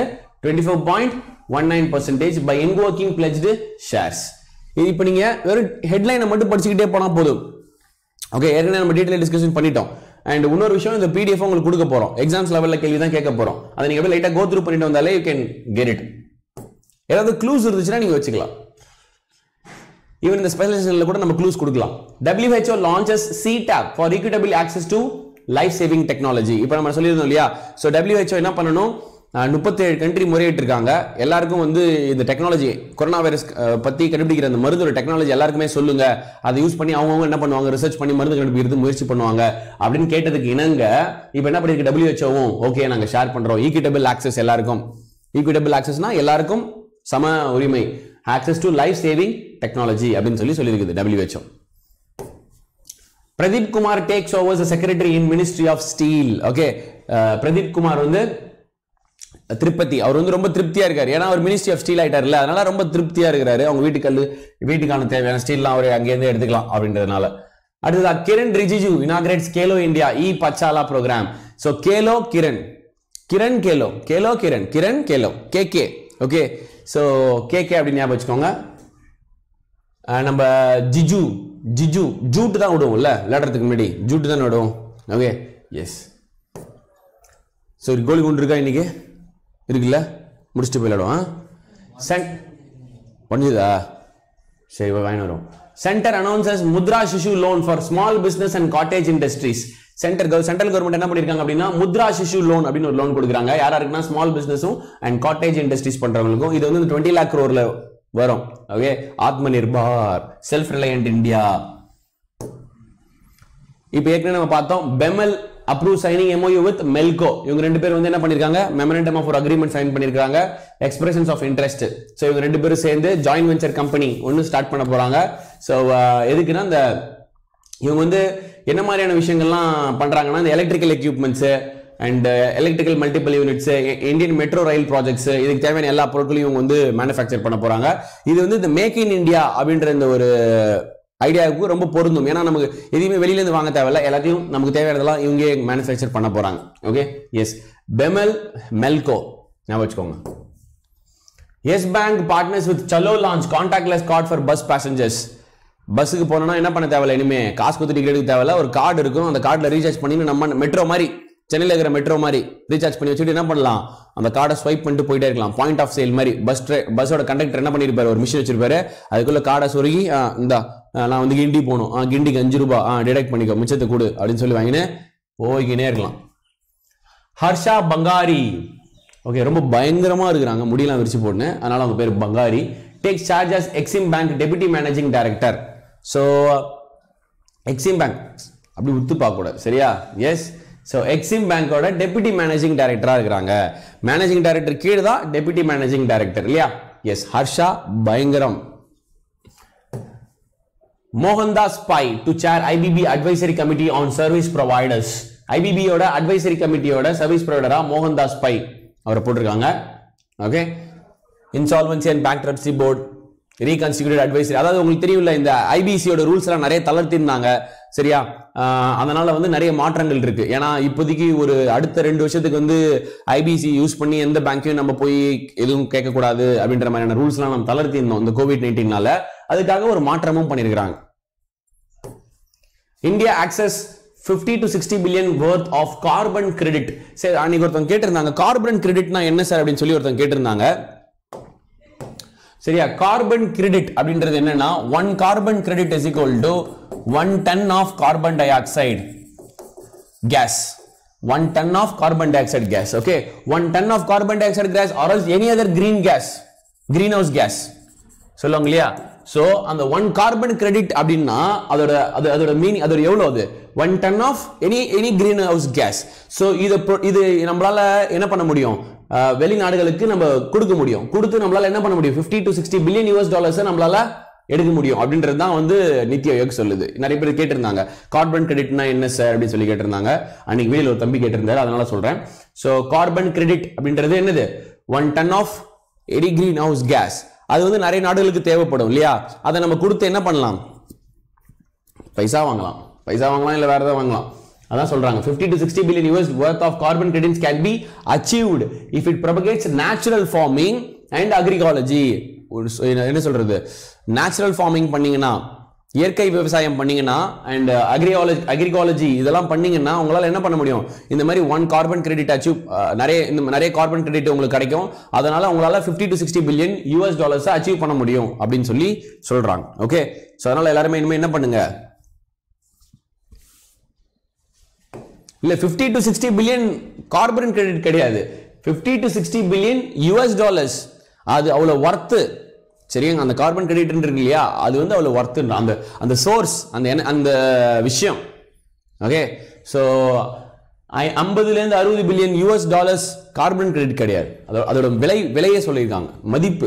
24.19% by invoking pledged shares. இப்போ நீங்க வெறும் ஹெட்லைனை மட்டும் படிச்சுக்கிட்டே போனா போதும். ஓகே, ஏற்கனவே நம்ம டீடைல் டிஸ்கஷன் பண்ணிட்டோம். அண்ட் இன்னொரு விஷயம், இந்த PDF உங்களுக்கு கொடுக்க போறோம். எக்ஸாம்ஸ் லெவல்ல கேள்வி தான் கேட்க போறோம். அதை நீங்க லைட்டா கோ த்ரூ பண்ணிட்டு வந்தாலே யூ கேன் கெட் இட். ஏதாவது க்ளூஸ் இருந்துச்சுன்னா நீங்க வச்சுக்கலாம். ஈவன் இந்த ஸ்பெஷலைசேஷன்ல கூட நம்ம க்ளூஸ் கொடுக்கலாம். WHO launches CTAP for equitable access to life saving technology. இப்போ நம்ம சொல்லியிருந்தோம் இல்லையா. ஸோ WHO என்ன பண்ணணும், 37 கண்ட்ரி முறையிட்டு இருக்காங்க. எல்லாருக்கும் வந்து இந்த டெக்னாலஜி, கொரோனா வைரஸ் பத்தி கண்டுபிடிக்கிற அந்த மருந்தோட டெக்னாலஜி எல்லாருக்குமே சொல்லுங்க, அதை யூஸ் பண்ணி அவங்க என்ன பண்ணுவாங்க, ரிசர்ச் பண்ணி மருந்து கண்டுபிடிக்கிறது முயற்சி பண்ணுவாங்க அப்படின்னு கேட்டதுக்கு இணங்க இப்போ என்ன பண்ணிருக்கு WHO, ஓகே நாங்க ஷேர் பண்றோம் ஈக்விட்டபிள் ஆக்சஸ் எல்லாருக்கும். ஈக்விட்டபிள் ஆக்சஸ்னா எல்லாருக்கும் சம உரிமை, access to life saving technology அப்படின்னு சொல்லியிருக்குது WHO. Pradeep Kumar takes over as secretary in Ministry of Steel. Okay, Pradeep Kumar வந்து திருப்பதி, அவர் வந்து ரொம்ப திருப்தியா இருக்காரு. ஏன்னா அவர் மினிஸ்ட்ரி ஆஃப் ஸ்டீல் ஆயிட்டார்ல, அதனால ரொம்ப திருப்தியா இருக்கிறாரு. அவங்க வீட்டுக்கான தேவையான ஸ்டீல்லாம் அவர் அங்கேருந்து எடுத்துக்கலாம் அப்படின்றதுனால. அடுத்ததா Kiren Rijiju inaugurates Khelo India e Pathshala program. So Khelo Kiren Khelo KK. Okay, so KK அப்படின்னு ஞாபகம் வச்சுக்கோங்க. நம்ம ஜிஜு ஜூட்டு தான் விடுவோம்ல, விளையாடுறதுக்கு முன்னாடி ஜூட்டு தான் விடுவோம். Okay, S. ஸோ கோலி குண்டு இருக்கா இன்னைக்கு இருக்குல்ல, முடிச்சுட்டு போயிடும். பண்ணிதா, சரி வாங்கி வரும். Centre announces Mudra Shishu loan for small business and cottage industries. Central government என்ன பண்ணிருக்காங்க அப்படின்னா, முத்ரா சிசு லோன் அப்படின்னு ஒரு லோன் கொடுக்குறாங்க. யாருக்குன்னா ஸ்மால் பிசினஸும் அண்ட் காட்டேஜ் இண்டஸ்ட்ரீஸ் பண்றவங்களுக்கும். இது வந்து 20 lakh crore வரும். Okay, Atma Nirbhar, self reliant India இப்போ ஏற்கனவே நம்ம பார்த்தோம் BEML approve signing MOU with MELCO. இவங்க ரெண்டு பேரும் வந்து என்ன பண்ணிருக்காங்க, மெமரண்டம் ஆஃப் ஒரு அக்ரிமெண்ட் சைன் பண்ணிருக்காங்க, எக்ஸ்பிரஷன்ஸ் ஆஃப் இன்ட்ரெஸ்ட். ஸோ இவங்க ரெண்டு பேரும் சேர்ந்து ஜாயின்ட் வெஞ்சர் கம்பெனி ஒன்று ஸ்டார்ட் பண்ண போறாங்க. ஸோ எதுக்குன்னா இந்த இவங்க வந்து என்ன மாதிரியான விஷயங்கள்லாம் பண்றாங்கன்னா, இந்த electrical equipments and electrical multiple units, Indian metro rail projects, இதுக்கு தேவையான எல்லா பொருட்களையும் இவங்க வந்து மேனுஃபேக்சர் பண்ண போறாங்க. இது வந்து இந்த மேக் இன் இந்தியா அப்படின்ற இந்த ஒரு ஐடியாவுக்கு ரொம்ப பொருந்தும். ஏன்னா நமக்கு எதுவுமே வெளியில இருந்து வாங்க தேவையில்ல, எல்லாத்தையும் நமக்கு தேவையானதெல்லாம் இவங்க மேனுஃபேக்சர் பண்ண போறாங்க. ஓகே, எஸ், பெமல் மெல்கோ ஞாபகம் வச்சுக்கோங்க. Yes bank partners with Chalo launch contactless card for bus passengers. பஸ்ஸுக்கு போனோம்னா என்ன பண்ண தேவையில்ல, இனிமே காசு கொடுத்து டிக்கெட் எடுக்க தேவையில்ல, ஒரு கார்டு இருக்கும், அந்த கார்டில் ரீசார்ஜ் பண்ணி நம்ம மெட்ரோ மாதிரி, சென்னையில் இருக்கிற மெட்ரோ மாதிரி ரீசார்ஜ் பண்ணி வச்சுட்டு என்ன பண்ணலாம், அந்த கார்டை ஸ்வைப் பண்ணிட்டு போயிட்டே இருக்கலாம். பாயிண்ட் ஆஃப் சேல் மாதிரி பஸ்ஸோட கண்டக்டர் என்ன பண்ணிருப்பாரு, ஒரு மிஷின் வச்சிருப்பாரு, அதுக்குள்ள கார்டை சொருகி இந்த நான் வந்து கிண்டி போகணும், கிண்டிக்கு 5 ரூபாய் டிடெக்ட் பண்ணிக்கோ, மிச்சத்தை கொடு அப்படின்னு சொல்லி வாங்கினேன் போய்கினே இருக்கலாம். ஹர்ஷா பங்காரி, ஓகே, ரொம்ப பயங்கரமா இருக்கிறாங்க, முடியெல்லாம் விரிச்சு போடுன்னு, அதனால அவங்க பேர் Bangari. Takes charge as Exim bank deputy managing director. So Exim bank அப்படி உத்து பார்க்க கூடாது, சரியா? எஸ், ஸோ எக்ஸிம் பேங்கோட டெபுட்டி மேனேஜிங் டைரக்டரா இருக்கிறாங்க. மேனேஜிங் டைரக்டர் கீழே தான் டெபுட்டி மேனேஜிங் டைரக்டர், இல்லையா? எஸ், ஹர்ஷா பயங்கரம். Mohandas Pai to chair IBB advisory committee on service providers. IBB-யோட அட்வைசரி கமிட்டியோட சர்வீஸ் ப்ரொவைடரா மோகன்தாஸ் பை அவரை போட்டிருக்காங்க. Okay, insolvency and bankruptcy board, reconstituted advisory. அதாவது உங்களுக்கு தெரியும்ல, இந்த IBC-யோட ரூல்ஸ் எல்லாம் நிறைய தளர்த்திருந்தாங்க, சரியா? அதனால வந்து நிறைய மாற்றங்கள் இருக்கு. ஏன்னா இப்போதைக்கு ஒரு அடுத்த 2 வருஷத்துக்கு வந்து IBC யூஸ் பண்ணி எந்த பேங்க்கையும் நம்ம போய் எதுவும் கேட்கக்கூடாது அப்படின்ற மாதிரியான ரூல்ஸ் எல்லாம் நம்ம தளர்த்தி இருந்தோம் இந்த COVID-19னால. அதுக்காக ஒரு மாற்றமும் பண்ணிருக்காங்க. India access 50 to 60 billion worth of carbon credit. சரி, அன்னைக்கு ஒருத்தங்க கேட்டிருந்தாங்க கார்பன் கிரெடிட்னா என்ன சார் அப்படின்னு சொல்லி ஒருத்தங்க கேட்டிருந்தாங்க, சரியா? கார்பன் கிரெடிட் அப்படின்றது என்னன்னா, 1 carbon credit is equal to 1 ton of carbon dioxide gas. 1 ton of carbon dioxide gas. Okay, 1 ton of carbon dioxide gas or else any other green gas, greenhouse gas சொல்லுவாங்க இல்லையா? சோ அந்த 1 கார்பன் கிரெடிட் அப்படின்னா அதோட மீனிங், அதோட எவ்வளவு, அது 1 ton of any greenhouse gas. So இது நம்மளால என்ன பண்ண முடியும், வெளிநாடுகளுக்கு நம்ம கொடுக்க முடியும். கொடுத்து நம்மளால என்ன பண்ண முடியும், 50 to 60 billion US dollars நம்மளால எடுக்க முடியும் அப்படின்றது தான் வந்து நித்தி ஆயோக் சொல்லுது. நிறைய பேர் கேட்டிருந்தாங்க கார்பன் கிரெடிட்னா என்ன சார் அப்படின்னு சொல்லி கேட்டிருந்தாங்க. அன்னைக்கு வீடியோல ஒரு தம்பி கேட்டிருந்தாரு, அதனால சொல்றேன். சோ கார்பன் கிரெடிட் அப்படின்றது என்னது, 1 ton of any greenhouse gas. அது வந்து நிறைய நாடுகளுக்கு தேவைப்படும் இல்லையா? அதை நம்ம கொடுத்து என்ன பண்ணலாம், பைசா வாங்கலாம் இல்ல வேற ஏதாவது வாங்கலாம். அதான் சொல்றாங்க 50 to 60 billion US worth of carbon credits can be achieved if it propagates natural farming and agroecology. என்ன சொல்றது, நேச்சுரல் ஃபார்மிங் பண்ணீங்கன்னா, இயற்கை விவசாயம் பண்ணீங்கன்னா அண்ட் அக்ரிகாலஜி இதெல்லாம் பண்ணீங்கன்னா உங்களால என்ன பண்ண முடியும், இந்த மாதிரி 1 கார்பன் கிரெடிட் அச்சீவ், நிறைய கார்பன் கிரெடிட் உங்களுக்கு கிடைக்கும். அதனால உங்களால 50 to 60 billion US dollars achieve பண்ண முடியும் அப்படின்னு சொல்லி சொல்றாங்க. ஓகே, சோ அதனால எல்லாரும் இனிமே என்ன பண்ணுங்க, இல்ல 50 to 60 billion கார்பன் கிரெடிட் கிடையாது, 50 to 60 billion US dollars. அது அவ்வளவு வர்த்து, சரியா? அந்த கார்பன் கிரெடிட் இருக்கு இல்லையா, அது வந்து அவ்வளவு வர்த்து, அந்த சோர்ஸ், அந்த விஷயம். ஓகே, சோ 50 ல இருந்து 60 billion US dollars carbon credit கிடையாது, அதோட விலையே சொல்லியிருக்காங்க, மதிப்பு.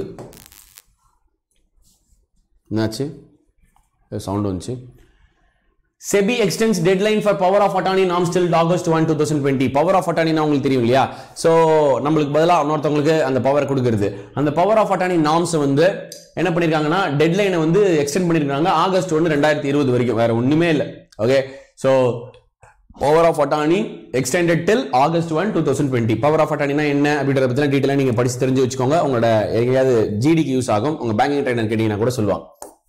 என்னாச்சு, சவுண்ட் வந்துச்சு. SEBI extends deadline for power of attorney norms till August 1, 2020. power of attorney உங்களுக்கு தெரியும் இல்லையா? சோ நம்மளுக்கு பதிலா இன்னொருத்தவங்களுக்கு அந்த பவர் கொடுக்கிறது. அந்த power of attorney norms வந்து என்ன பண்ணிருக்காங்கன்னா, டெட்லைனை வந்து எக்ஸ்டெண்ட் பண்ணிருக்காங்க ஆகஸ்ட் 1, 2020 வரைக்கும், வேற ஒண்ணுமே இல்லை. Okay, so power of attorney extended till August 1, 2020. power of attorney என்ன அப்படின்றத பத்தின டீடைலா நீங்க படிச்சு தெரிஞ்சு வச்சுக்கோங்க. உங்களோட எங்கேயாவது ஜிடிக்கு யூஸ் ஆகும், உங்க பேங்கிங் ட்ரைனர் கேட்டீங்கன்னா கூட சொல்லுவாங்க.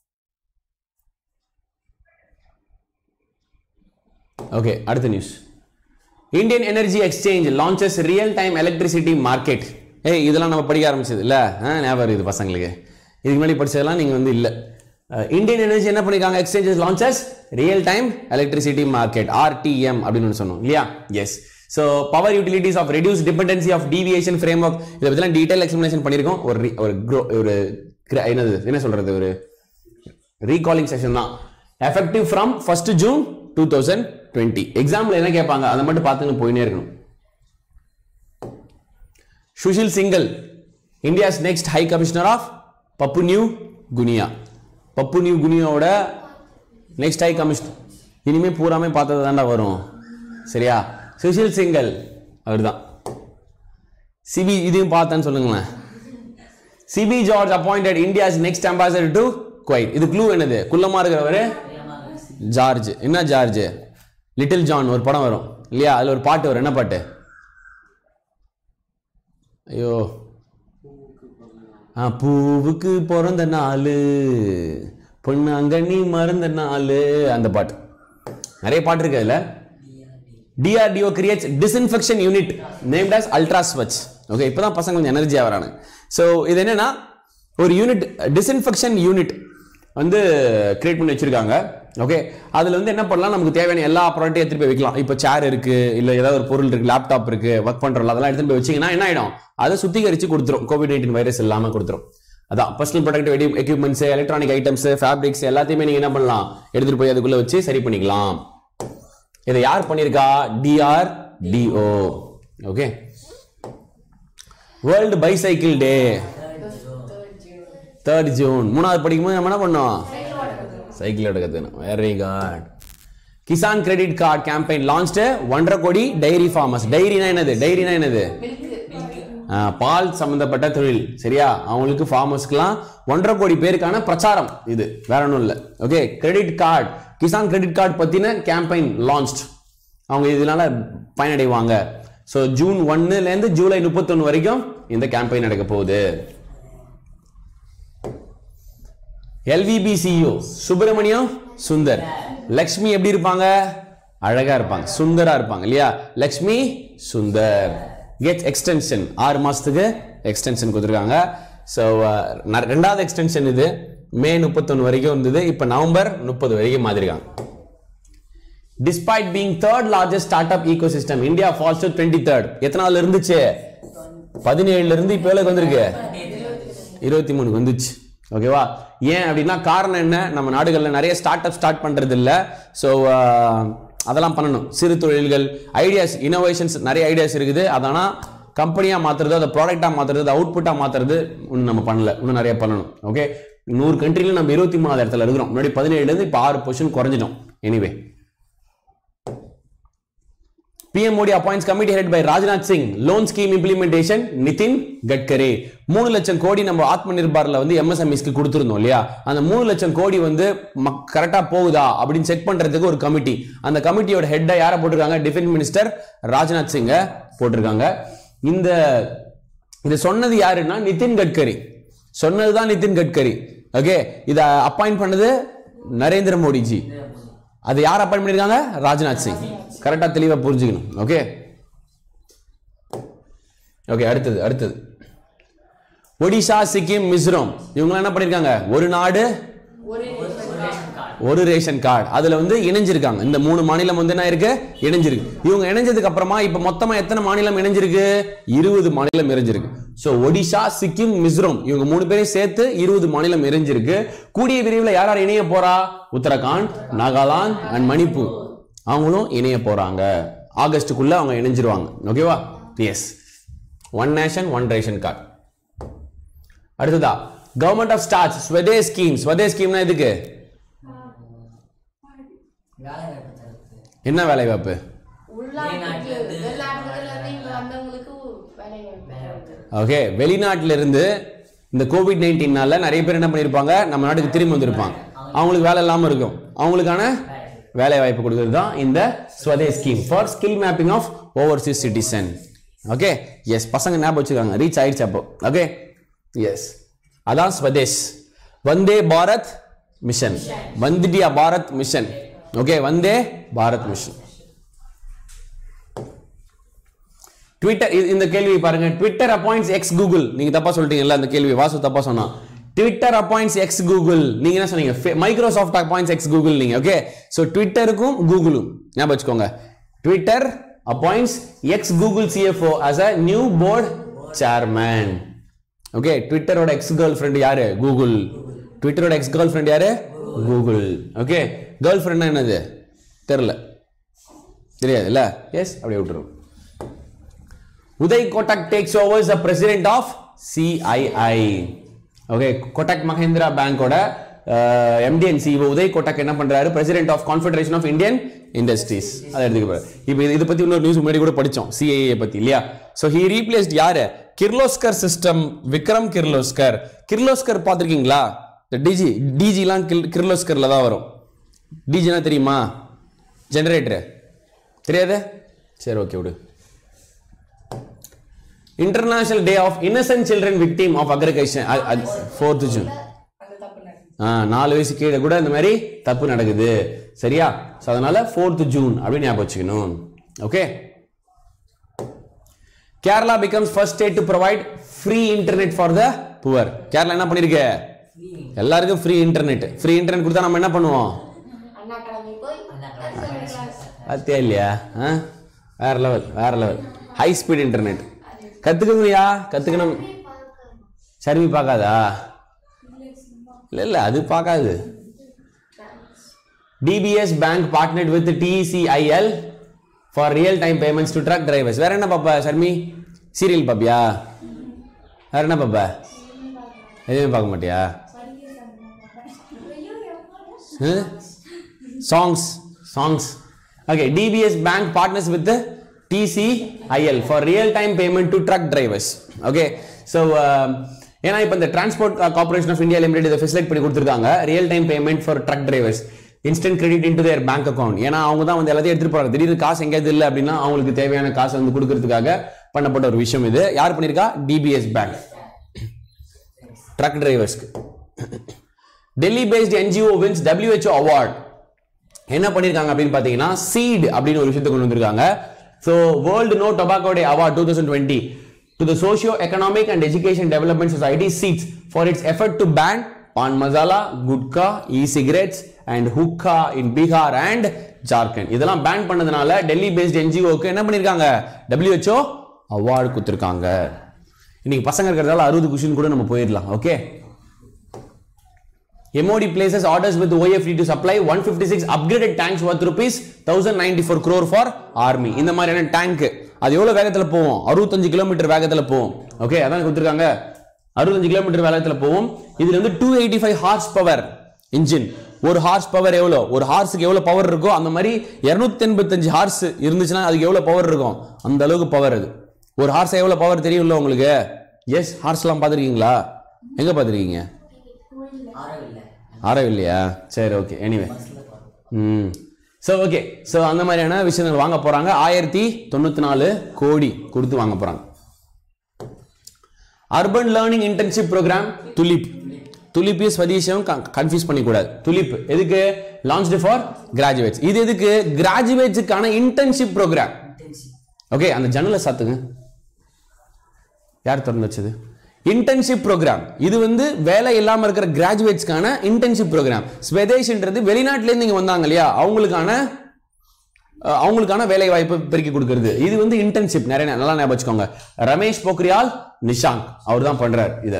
ஓகே, அடுத்த news. Indian energy exchange launches real time electricity market. இதெல்லாம் நம்ம படிக்க ஆரம்பிச்சது இல்ல, ஞாபகம் இது பசங்களுக்கு. இதுக்கு முன்னாடி படிச்சதெல்லாம் நீங்க வந்து இல்ல. இந்தியன் எனர்ஜி என்ன பண்ணிருக்காங்க, exchanges launches real time electricity market, RTM அப்படின்னு சொன்னோம் இல்லையா? Yes. So power utilities of reduce dependency of deviation framework, இதை பத்திலாம் டீடைல் எக்ஸ்பிளனேஷன் பண்ணிருக்கோம். ஒரு என்ன சொல்றது, ஒரு ரீகாலிங் செஷன் தான். Effective from 1 June 2020. 20. எக்ஸாம்பிள் என்ன கேட்பாங்க அதை மட்டும் பார்த்துன்னு போயினே இருக்கணும். Sushil Singhal, India's next high commissioner of Papua New Guinea. Papua New குனியாவோட நெக்ஸ்ட் ஹை கமிஷனர். இனிமே பூராமே பார்த்தது தாண்டா வரும். சரியா? சுஷில் சிங்கல் அவர் தான். சிபி இதையும் பார்த்தேன்னு சொல்லுங்களேன். Sibi George appointed India's next ambassador to Kuwait. இது க்ளூ என்னது? குள்ளமா இருக்கிறவரு ஜார்ஜ். என்ன ஜார்ஜ்? லிட்டில் ஜான் ஒரு படம் வரும் இல்லையா, அதுல ஒரு பாட்டு வரும். என்ன பாட்டு? ஐயோ, பூவுக்கு பிறந்த நாள் பொண்ணாங்கண்ணி மறந்த நாள், அந்த பாட்டு. நிறைய பாட்டு இருக்கு அதுல. DRDO creates disinfection unit named as Ultra Swatch. Okay, இப்பதான் பசங்க கொஞ்சம் எனர்ஜியா வராங்க. ஸோ இது என்னன்னா ஒரு யூனிட், டிஸ்இன்ஃபெக்ஷன் யூனிட் வந்து கிரியேட் பண்ணி வச்சிருக்காங்க. ஓகே, அதுல வந்து என்ன பண்ணலாம், நமக்கு தேவையான எல்லா ப்ராடக்ட்டையும் எடுத்துட்டு போய் வைக்கலாம். இப்போ சேர் இருக்கு, இல்ல ஏதாவது ஒரு பொருள் இருக்கு, லேப்டாப் இருக்கு, ஒர்க் பண்றோம், அதெல்லாம் எடுத்துட்டு போய் வச்சீங்கன்னா என்ன ஆயிடும், அதை சுத்திகரிச்சு கொடுத்துரும். COVID-19 வைரஸ் இல்லாம கொடுத்துரும். அதான் personal protective equipments, electronic items, fabrics எல்லாத்தையுமே நீங்க என்ன பண்ணலாம், எடுத்துட்டு போய் அதுக்குள்ள வச்சு சரி பண்ணிக்கலாம். இதை யார் பண்ணிருக்கா? DRDO. Okay, world bicycle day 3rd June. 3வது படிக்கும்போது நம்ம என்ன பண்ணோம், சைக்கிள் எடுக்க கத்துக்கணும். Very good. Kisan credit card campaign launched 1.5 crore diary farmers. டைரினா என்னது? டைரினா என்னது? பால் சம்பந்தப்பட்ட தொழில். சரியா? அவங்களுக்கு ஃபார்மர்ஸ்க்குலாம் 1.5 கோடி பேருக்கான பிரச்சாரம் இது, வேற ஒன்றும் இல்லை. Okay, credit card, Kisan credit card பத்தின கேம்பெயின் லான்ச்ட். அவங்க இதனால பயனடைவாங்க. ஸோ ஜூன் 1லேருந்து ஜூலை 31 வரைக்கும் இந்த கேம்பெயின் நடக்க போகுது. LVB CEO Subramaniam Sundar. லக்ஷ்மி எப்படி இருப்பாங்க? அழகா இருப்பாங்க, சுந்தரா இருப்பாங்க இல்லையா? Lakshmi Sundar gets extension. 6 மாசத்துக்கு எக்ஸ்டென்ஷன் கொடுத்துருக்காங்க. ஸோ 2வது எக்ஸ்டென்ஷன் இது மே 31 வரைக்கும் இருந்தது, இப்போ நவம்பர் 30 வரைக்கும் மாத்திருக்காங்க. Despite being 3rd largest startup ecosystem, India falls to 23rd. எத்தனால இருந்துச்சு? 17ல இருந்து இப்போ எவ்வளவு வந்திருக்கு? 23 வந்துச்சு. ஓகேவா? ஏன் அப்படின்னா காரணம் என்ன, நம்ம நாடுகளில் நிறைய ஸ்டார்ட் அப் ஸ்டார்ட் பண்றது இல்ல. ஸோ அதெல்லாம் பண்ணணும். சிறு தொழில்கள், ஐடியாஸ், இனோவேஷன்ஸ், நிறைய ஐடியாஸ் இருக்குது. அதனால் கம்பெனியாக மாற்றுறது, அதை ப்ராடக்டாக மாற்றுறது, அதை அவுட்புட்டாக மாற்றுறது இன்னும் நம்ம பண்ணல. இன்னும் நிறைய பண்ணணும். ஓகே, 100 கண்ட்ரியில் நம்ம 23வது இடத்துல இருக்கிறோம். முன்னாடி 17லேருந்து இப்போ 6 பொசிஷன் குறைஞ்சிட்டோம். Anyway, PM Modi appoints committee headed by Rajnath Singh. Loan scheme implementation Nitin Gadkari. 3 லட்சம் கோடி நம்ம ஆத்ம நிர்பார்ல வந்து MSMEஸ்க்கு கொடுத்திருந்தோம் இல்லையா? அந்த 3 லட்சம் கோடி வந்து கரெக்டா போகுதா அப்படின்னு செக் பண்றதுக்கு ஒரு கமிட்டி. அந்த கமிட்டியோட ஹெட்டா யாரை போட்டிருக்காங்க? டிஃபென்ஸ் மினிஸ்டர் ராஜ்நாத் சிங்க போட்டிருக்காங்க. இது சொன்னது யாருன்னா நிதின் கட்கரி. சொன்னதுதான் நிதின் கட்கரி. ஓகே, இத அப்பாயிண்ட் பண்ணது நரேந்திர மோடி ஜி. அது யார் அப்பாயிண்ட் பண்ணிருக்காங்க? ராஜ்நாத் சிங். கரெக்டா தெளிவா புரிஞ்சுக்கணும். ஓகே ஓகே, அடுத்தது ஒடிஷா, சிக்கிம், மிசோரம் இவங்க என்ன பண்ணிருக்காங்க? ஒரு நாடு ஒரு ரேஷன் கார்டு. அதுல வந்து இணைஞ்சிருக்காங்க. இந்த 3 மாநிலம் வந்து என்ன இருக்கு? இணைஞ்சிருக்கு. இவங்க இணைஞ்சதுக்கு அப்புறமா இப்ப மொத்தமா எத்தனை மாநிலம் இணைஞ்சிருக்கு? 20 மாநிலம் இணைஞ்சிருக்கு. சோ ஒடிஷா, சிக்கிம், மிசோரம் இவங்க 3 பேரையும் சேர்த்து 20 மாநிலம் இணைஞ்சிருக்கு. கூடிய விரைவில் யார் யார் இணைய போறா? உத்தரகாண்ட், நாகாலாந்து அண்ட் மணிப்பூர் அவங்களும் இணைய போறாங்க. ஆகஸ்டுக்குள்ள அவங்க இணைஞ்சிருவாங்க. ஓகேவா? Yes, one nation one ration card. அடுத்ததா government of starts Swades scheme. Swades ஸ்கீம்னா எதுக்கு? என்ன வேலை வாய்ப்பு? ஓகே, வெளிநாட்டில இருந்து இந்த COVID-19னால நிறைய பேர் என்ன பண்ணிருப்பாங்க? நம்ம நாட்டுக்கு திரும்பி வந்திருப்பாங்க. அவங்களுக்கு வேலை இல்லாம இருக்கும். அவங்களுக்கான வேலை வாய்ப்பு கொடுக்கிறது தான் இந்த Swades scheme for skill mapping of overseas citizen. Okay, yes, பசங்க ஞாபகம் வச்சுக்காங்க. ரீச் ஆயிடுச்சு அப்போ. ஓகே, எஸ், அதான் ஸ்வதேஷ். வந்தே Bharat mission, Vande Bharat mission. Okay, Vande Bharat mission. Twitter, இந்த கேள்வி பாருங்க. Twitter appoints ex Google. நீங்க தப்பா சொல்லிட்டீங்கல்ல அந்த கேள்வி, வாசு தப்பா சொன்னா. Twitter appoints ex Google. நீங்க என்ன சொன்னீங்க? மைக்ரோசாஃப்ட் அப்பாயிண்ட்ஸ் எக்ஸ் கூகுள் நீங்க. ஓகே, சோ ட்விட்டருக்கும் கூகுளும் ஞாபகம் வச்சுக்கோங்க. Twitter appoints ex Google CFO as a new board chairman. Okay, ட்விட்டரோட எக்ஸ் கேர்ள் ஃப்ரெண்ட் யாரு? கூகுள். ட்விட்டரோட எக்ஸ் கேர்ள் ஃப்ரெண்ட் யாரு? கூகுள். ஓகே, கேர்ள் ஃப்ரெண்ட்னா என்னது? தெரியல. தெரியாதுல்ல? எஸ், அப்படியே விட்டுரும். Uday Kotak takes over as the president of CII. Okay, Kotak Mahindra பேங்கோட MD and CEO Uday Kotak என்ன பண்றாரு? President of confederation of Indian industries. அதை எடுத்துக்க. இப்போ இது பத்தி இன்னொரு நியூஸ் முன்னாடி கூட படிச்சோம், CII பத்தி இல்லையா? ஸோ ஹி ரீப்ளேஸ்ட் யாரு? கிர்லோஸ்கர் சிஸ்டம், விக்ரம் கிர்லோஸ்கர். கிர்லோஸ்கர் பார்த்துருக்கீங்களா? டிஜிலாம் கிர்லோஸ்கர்ல தான் வரும். டிஜினா தெரியுமா? ஜெனரேட்டர் தெரியாது? சரி, ஓகே விடு. International day of innocent children victim of agriculture 4th June. 4 வயசு கீழே கூட இந்த மாதிரி தப்பு நடக்குது, சரியா? ஸோ அதனால 4th June அப்படின்னு ஞாபகம் வச்சுக்கணும். Okay. Kerala becomes first state to provide free internet for the poor. Kerala என்ன பண்ணிருக்கு? எல்லாருக்கும் ஃப்ரீ இன்டர்நெட். ஃப்ரீ இன்டர்நெட் கொடுத்தா நம்ம என்ன பண்ணுவோம்? அத்தியா இல்லையா? வேற லெவல், வேற லெவல். ஹை ஸ்பீட் இன்டர்நெட் கத்துக்கணும்யா, கத்துக்கணும். சர்வி பார்க்காதா? இல்ல அது பார்க்காது. DBS Bank partnered with TCIL for real time payments to truck drivers. வேற என்ன பாப்பா சர்மி? சீரியல் பாப்பியா? வேற என்ன பாப்பா? எதுவுமே பார்க்க மாட்டியா? Songs. Okay, DBS Bank partners with the TCIL for real time payment to truck drivers. Okay, so ஏன்னா இப்போ இந்த transport corporation of India limited இதை ஃபெசிலிட்டேட் பண்ணி கொடுத்துருக்காங்க. Real time payment for truck drivers, instant credit into their bank account. ஏன்னா அவங்க தான் வந்து எல்லாத்தையும் எடுத்துட்டு போறாங்க. திடீர்னு காசு எங்கேயாவது இல்லை அப்படின்னா அவங்களுக்கு தேவையான காசை வந்து கொடுக்கறதுக்காக பண்ணப்பட்ட ஒரு விஷயம் இது. யார் பண்ணியிருக்கா? DBS Bank ட்ரக் டிரைவர்ஸ்க்கு. Delhi based NGO wins WHO award. என்ன பண்ணிருக்காங்க அப்படின்னு பாத்தீங்கன்னா சீட் அப்படின்னு ஒரு விஷயத்தை கொண்டு வந்திருக்காங்க. So World No Tobacco Day Award 2020 to the Socio-Economic and Education Development Society SEEDS for its effort to ban pan masala, gutka, e-cigarettes and hookah in Bihar and Jharkhand. இதெல்லாம் பேன் பண்ணதுனால டெல்லி பேஸ்ட் NGOக்கு என்ன பண்ணிருக்காங்க? WHO அவார்டு கொடுத்திருக்காங்க. இன்னைக்கு பசங்க இருக்கிறதால 60 क्वेश्चन கூட நம்ம போயிடலாம். Okay. MOD places orders with OFD to supply 156 upgraded tanks worth rupees 1094 crore for army. இந்த மாதிரியான டேங்க் அது எவ்வளவு வேகத்துல போகும்? 65 கிலோமீட்டர் வேகத்துல போகும். ஓகே, அதான் கொடுத்திருக்காங்க. 65 கிலோமீட்டர் வேகத்துல போகும். இதுல வந்து 285 ஹார்ஸ் பவர் இன்ஜின். ஒரு ஹார்ஸ் பவர் எவ்வளோ? ஒரு ஹார்ஸுக்கு எவ்வளவு பவர் இருக்கோ அந்த மாதிரி 285 ஹார்ஸ் இருந்துச்சுன்னா அதுக்கு எவ்வளவு பவர் இருக்கும்? அந்த அளவுக்கு பவர் அது. ஒரு ஹார்ஸ் எவ்வளவு பவர் தெரியும்ல உங்களுக்கு? எஸ், ஹார்ஸ்லாம் பார்த்துருக்கீங்களா? எங்க பார்த்துருக்கீங்க? இல்லையா? சரி, okay. Anyway, so okay. So அந்த மாதிரியான விஷயங்கள் வாங்க போறாங்க. 1094 கோடி கொடுத்து வாங்க போறாங்க. Urban learning internship program TULIP. TULIP ஸ்வதேசம் கன்ஃபியூஸ் பண்ணி கூடாது. துலிப் எதுக்கு? Launched for graduates. இது எதுக்கு? கிராஜுவேட்ஸுக்கான இன்டர்ன்ஷிப் ப்ரோக்ராம். ஓகே, அந்த ஜன்னலை சாத்துங்க. யார் திறந்து வச்சது? Internship program. இது வந்து வேலை இல்லாம இருக்கிற கிராஜுவேட்ஸ்க்கான இன்டர்ன்ஷிப் ப்ரோக்ராம். ஸ்வதேஷ்ன்றது வெளிநாட்டுல இருந்து இங்க வந்தாங்க இல்லையா, அவங்களுக்கான வேலை வாய்ப்பு பெருக்கி கொடுக்கிறது. இது வந்து இன்டர்ன்ஷிப். நிறைய நல்லா ஞாபகம் வச்சுக்கோங்க. ரமேஷ் பொக்ரியால் நிஷாங்க் அவர் தான் பண்றார் இத.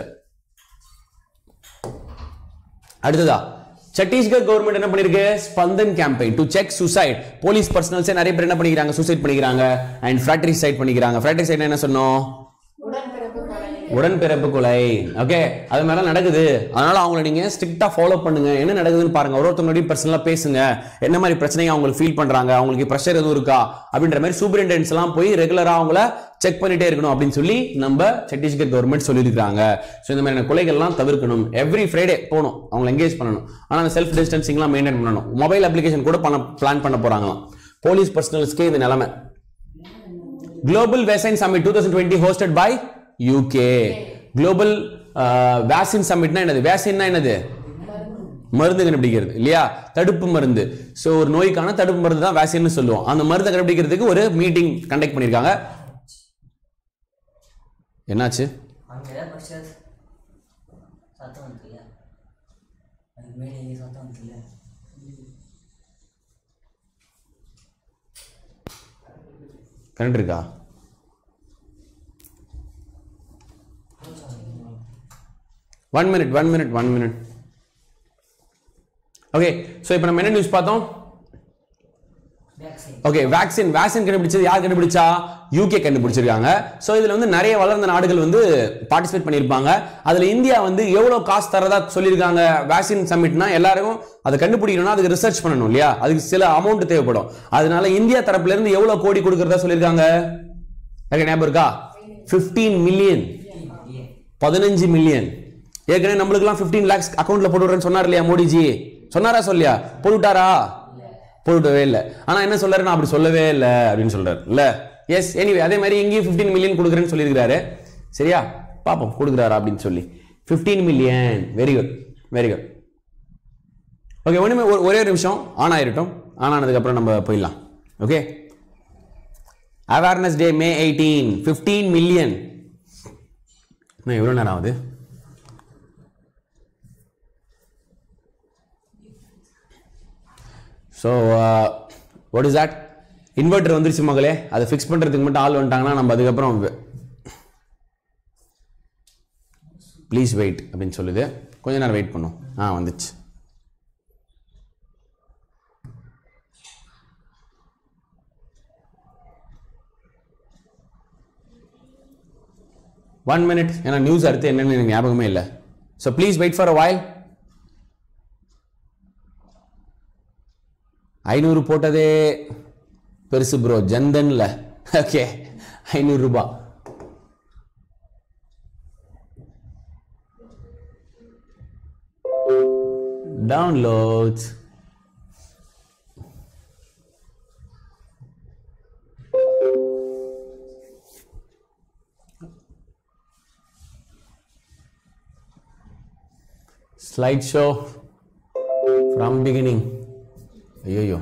அடுத்ததா சத்தீஸ்கர் கவர்மெண்ட் என்ன பண்ணிருக்கு? Spandan campaign to check suicide. Police personals நிறைய பேர் என்ன பண்ணிக்கிறாங்க? சூசைட் பண்ணிக்கிறாங்க அண்ட் ஃபிராட்ரிசைட் பண்ணிக்கிறாங்க. ஃபிராட்ரிசைட் என்ன சொன்னோம்? உடன்பிறப்பு கொலை. ஓகே, அது மேல நடக்குது. அதனால அவங்களை நீங்க ஸ்ட்ரிக்ட்டா ஃபாலோ பண்ணுங்க. என்ன நடக்குதுன்னு பாருங்க. ஒருத்தவங்களோட பர்சனலா பேசுங்க. என்ன மாதிரி பிரச்சனையை அவங்களுக்கு ஃபீல் பண்றாங்க, அவங்களுக்கு பிரஷர் எதுவும் இருக்கா அப்படின்ற மாதிரி சூப்பரிண்டென்டன்ஸ் எல்லாம் போய் ரெகுலரா அவங்கள செக் பண்ணிட்டே இருக்கணும் அப்படின்னு சொல்லி நம்ம சத்தீஸ்கர் கவர்மெண்ட் சொல்லியிருக்காங்க. ஸோ இந்த மாதிரியான கொலைகள்லாம் தவிர்க்கணும். எவ்ரி ஃப்ரைடே போகணும், அவங்களை என்கேஜ் பண்ணணும். ஆனால் செல்ஃப் டிஸ்டன்சிங்லாம் மெயின்டைன் பண்ணணும். மொபைல் அப்ளிகேஷன் கூட பிளான் பண்ண போறாங்களாம். போலீஸ் பர்சனல்ஸ்க்கே இந்த நிலைமை. Global Vaccine Summit 2020 hosted by UK. Global Vaccine Summit na enadhu? Vaccine na enadhu? மருந்து கண்டுபிடிக்கிறது இல்லையா? தடுப்பு மருந்து. சோ ஒரு நோய்க்கான தடுப்பு மருந்து தான் வேக்சின்னு சொல்லுவோம். அந்த மருந்து கண்டுபிடிக்கிறதுக்கு ஒரு மீட்டிங் கண்டக்ட் பண்ணிருக்காங்க. என்னாச்சு? அங்க பக்ஷஸ் சத்தம் வந்துல. அது மேலே சத்தம் வந்துல. கரண்ட் இருக்கா? One minute. Okay, so இப்போ நம்ம என்ன நியூஸ் பார்த்தோம்? ஓகே வேக்சின் கண்டுபிடிச்சது யார் கண்டுபிடிச்சா? யூகே கண்டுபிடிச்சிருக்காங்க. சோ இதுல வந்து நிறைய வளர்ந்த நாடுகள் வந்து பார்ட்டிசிபேட் பண்ணிருப்பாங்க. அதுல இந்தியா வந்து எவ்வளவு காசு தரதா சொல்லியிருக்காங்க. வேக்சின் சம்மிட்னா எல்லாருக்கும் அதை கண்டுபிடிக்கணும்னா அதுக்கு ரிசர்ச் பண்ணணும் இல்லையா, அதுக்கு சில அமௌண்ட் தேவைப்படும். அதனால இந்தியா தரப்புல இருந்து எவ்வளவு கோடி கொடுக்கறதா சொல்லியிருக்காங்க? ஞாபகம் இருக்கா? 15 மில்லியன், 15 மில்லியன். ஏற்கனவே நம்மளுக்குலாம் 15 lakhs அக்கௌண்ட்ல போட்டுவிடுறேன்னு சொன்னார் இல்லையா மோடிஜி? சொன்னாரா சொல்லியா? போட்டுட்டாரா? போட்டுவே இல்லை. ஆனா என்ன சொல்றாரு? நான் அப்படி சொல்லவே இல்லை அப்படின்னு சொல்றாரு இல்ல. எஸ், எனிவே அதே மாதிரி இங்கேயும் 15 மில்லியன் கொடுக்குறேன்னு சொல்லியிருக்காரு. சரியா, பாப்போம் கொடுக்குறாரா அப்படின்னு சொல்லி. 15 million. Very good, very good. Okay, ஒண்ணுமே ஒரே ஒரு நிமிஷம் ஆன் ஆயிருட்டும். ஆன் ஆனதுக்கு அப்புறம் நம்ம போயிடலாம். Okay, awareness day May 18, 15 million. எவ்வளவு நேரம் ஆகுது? So what is that? Inverter வந்துருச்சு மகளே. அதை ஃபிக்ஸ் பண்ணுறதுக்கு மட்டும் ஆள் வந்துட்டாங்கன்னா நம்ம அதுக்கப்புறம் ப்ளீஸ் வெயிட் அப்படின்னு சொல்லுது. கொஞ்ச நேரம் வெயிட் பண்ணும். வந்துச்சு. One minute. ஏன்னா நியூஸ் அடுத்து என்னன்னு எனக்கு ஞாபகமே இல்லை. So please wait for a while. 500 போட்டதே பெருசு ப்ரோ, ஜன்தன்ல. ஓகே, 500 ரூபாய். Downloads. Slide show from beginning. ஐயோ,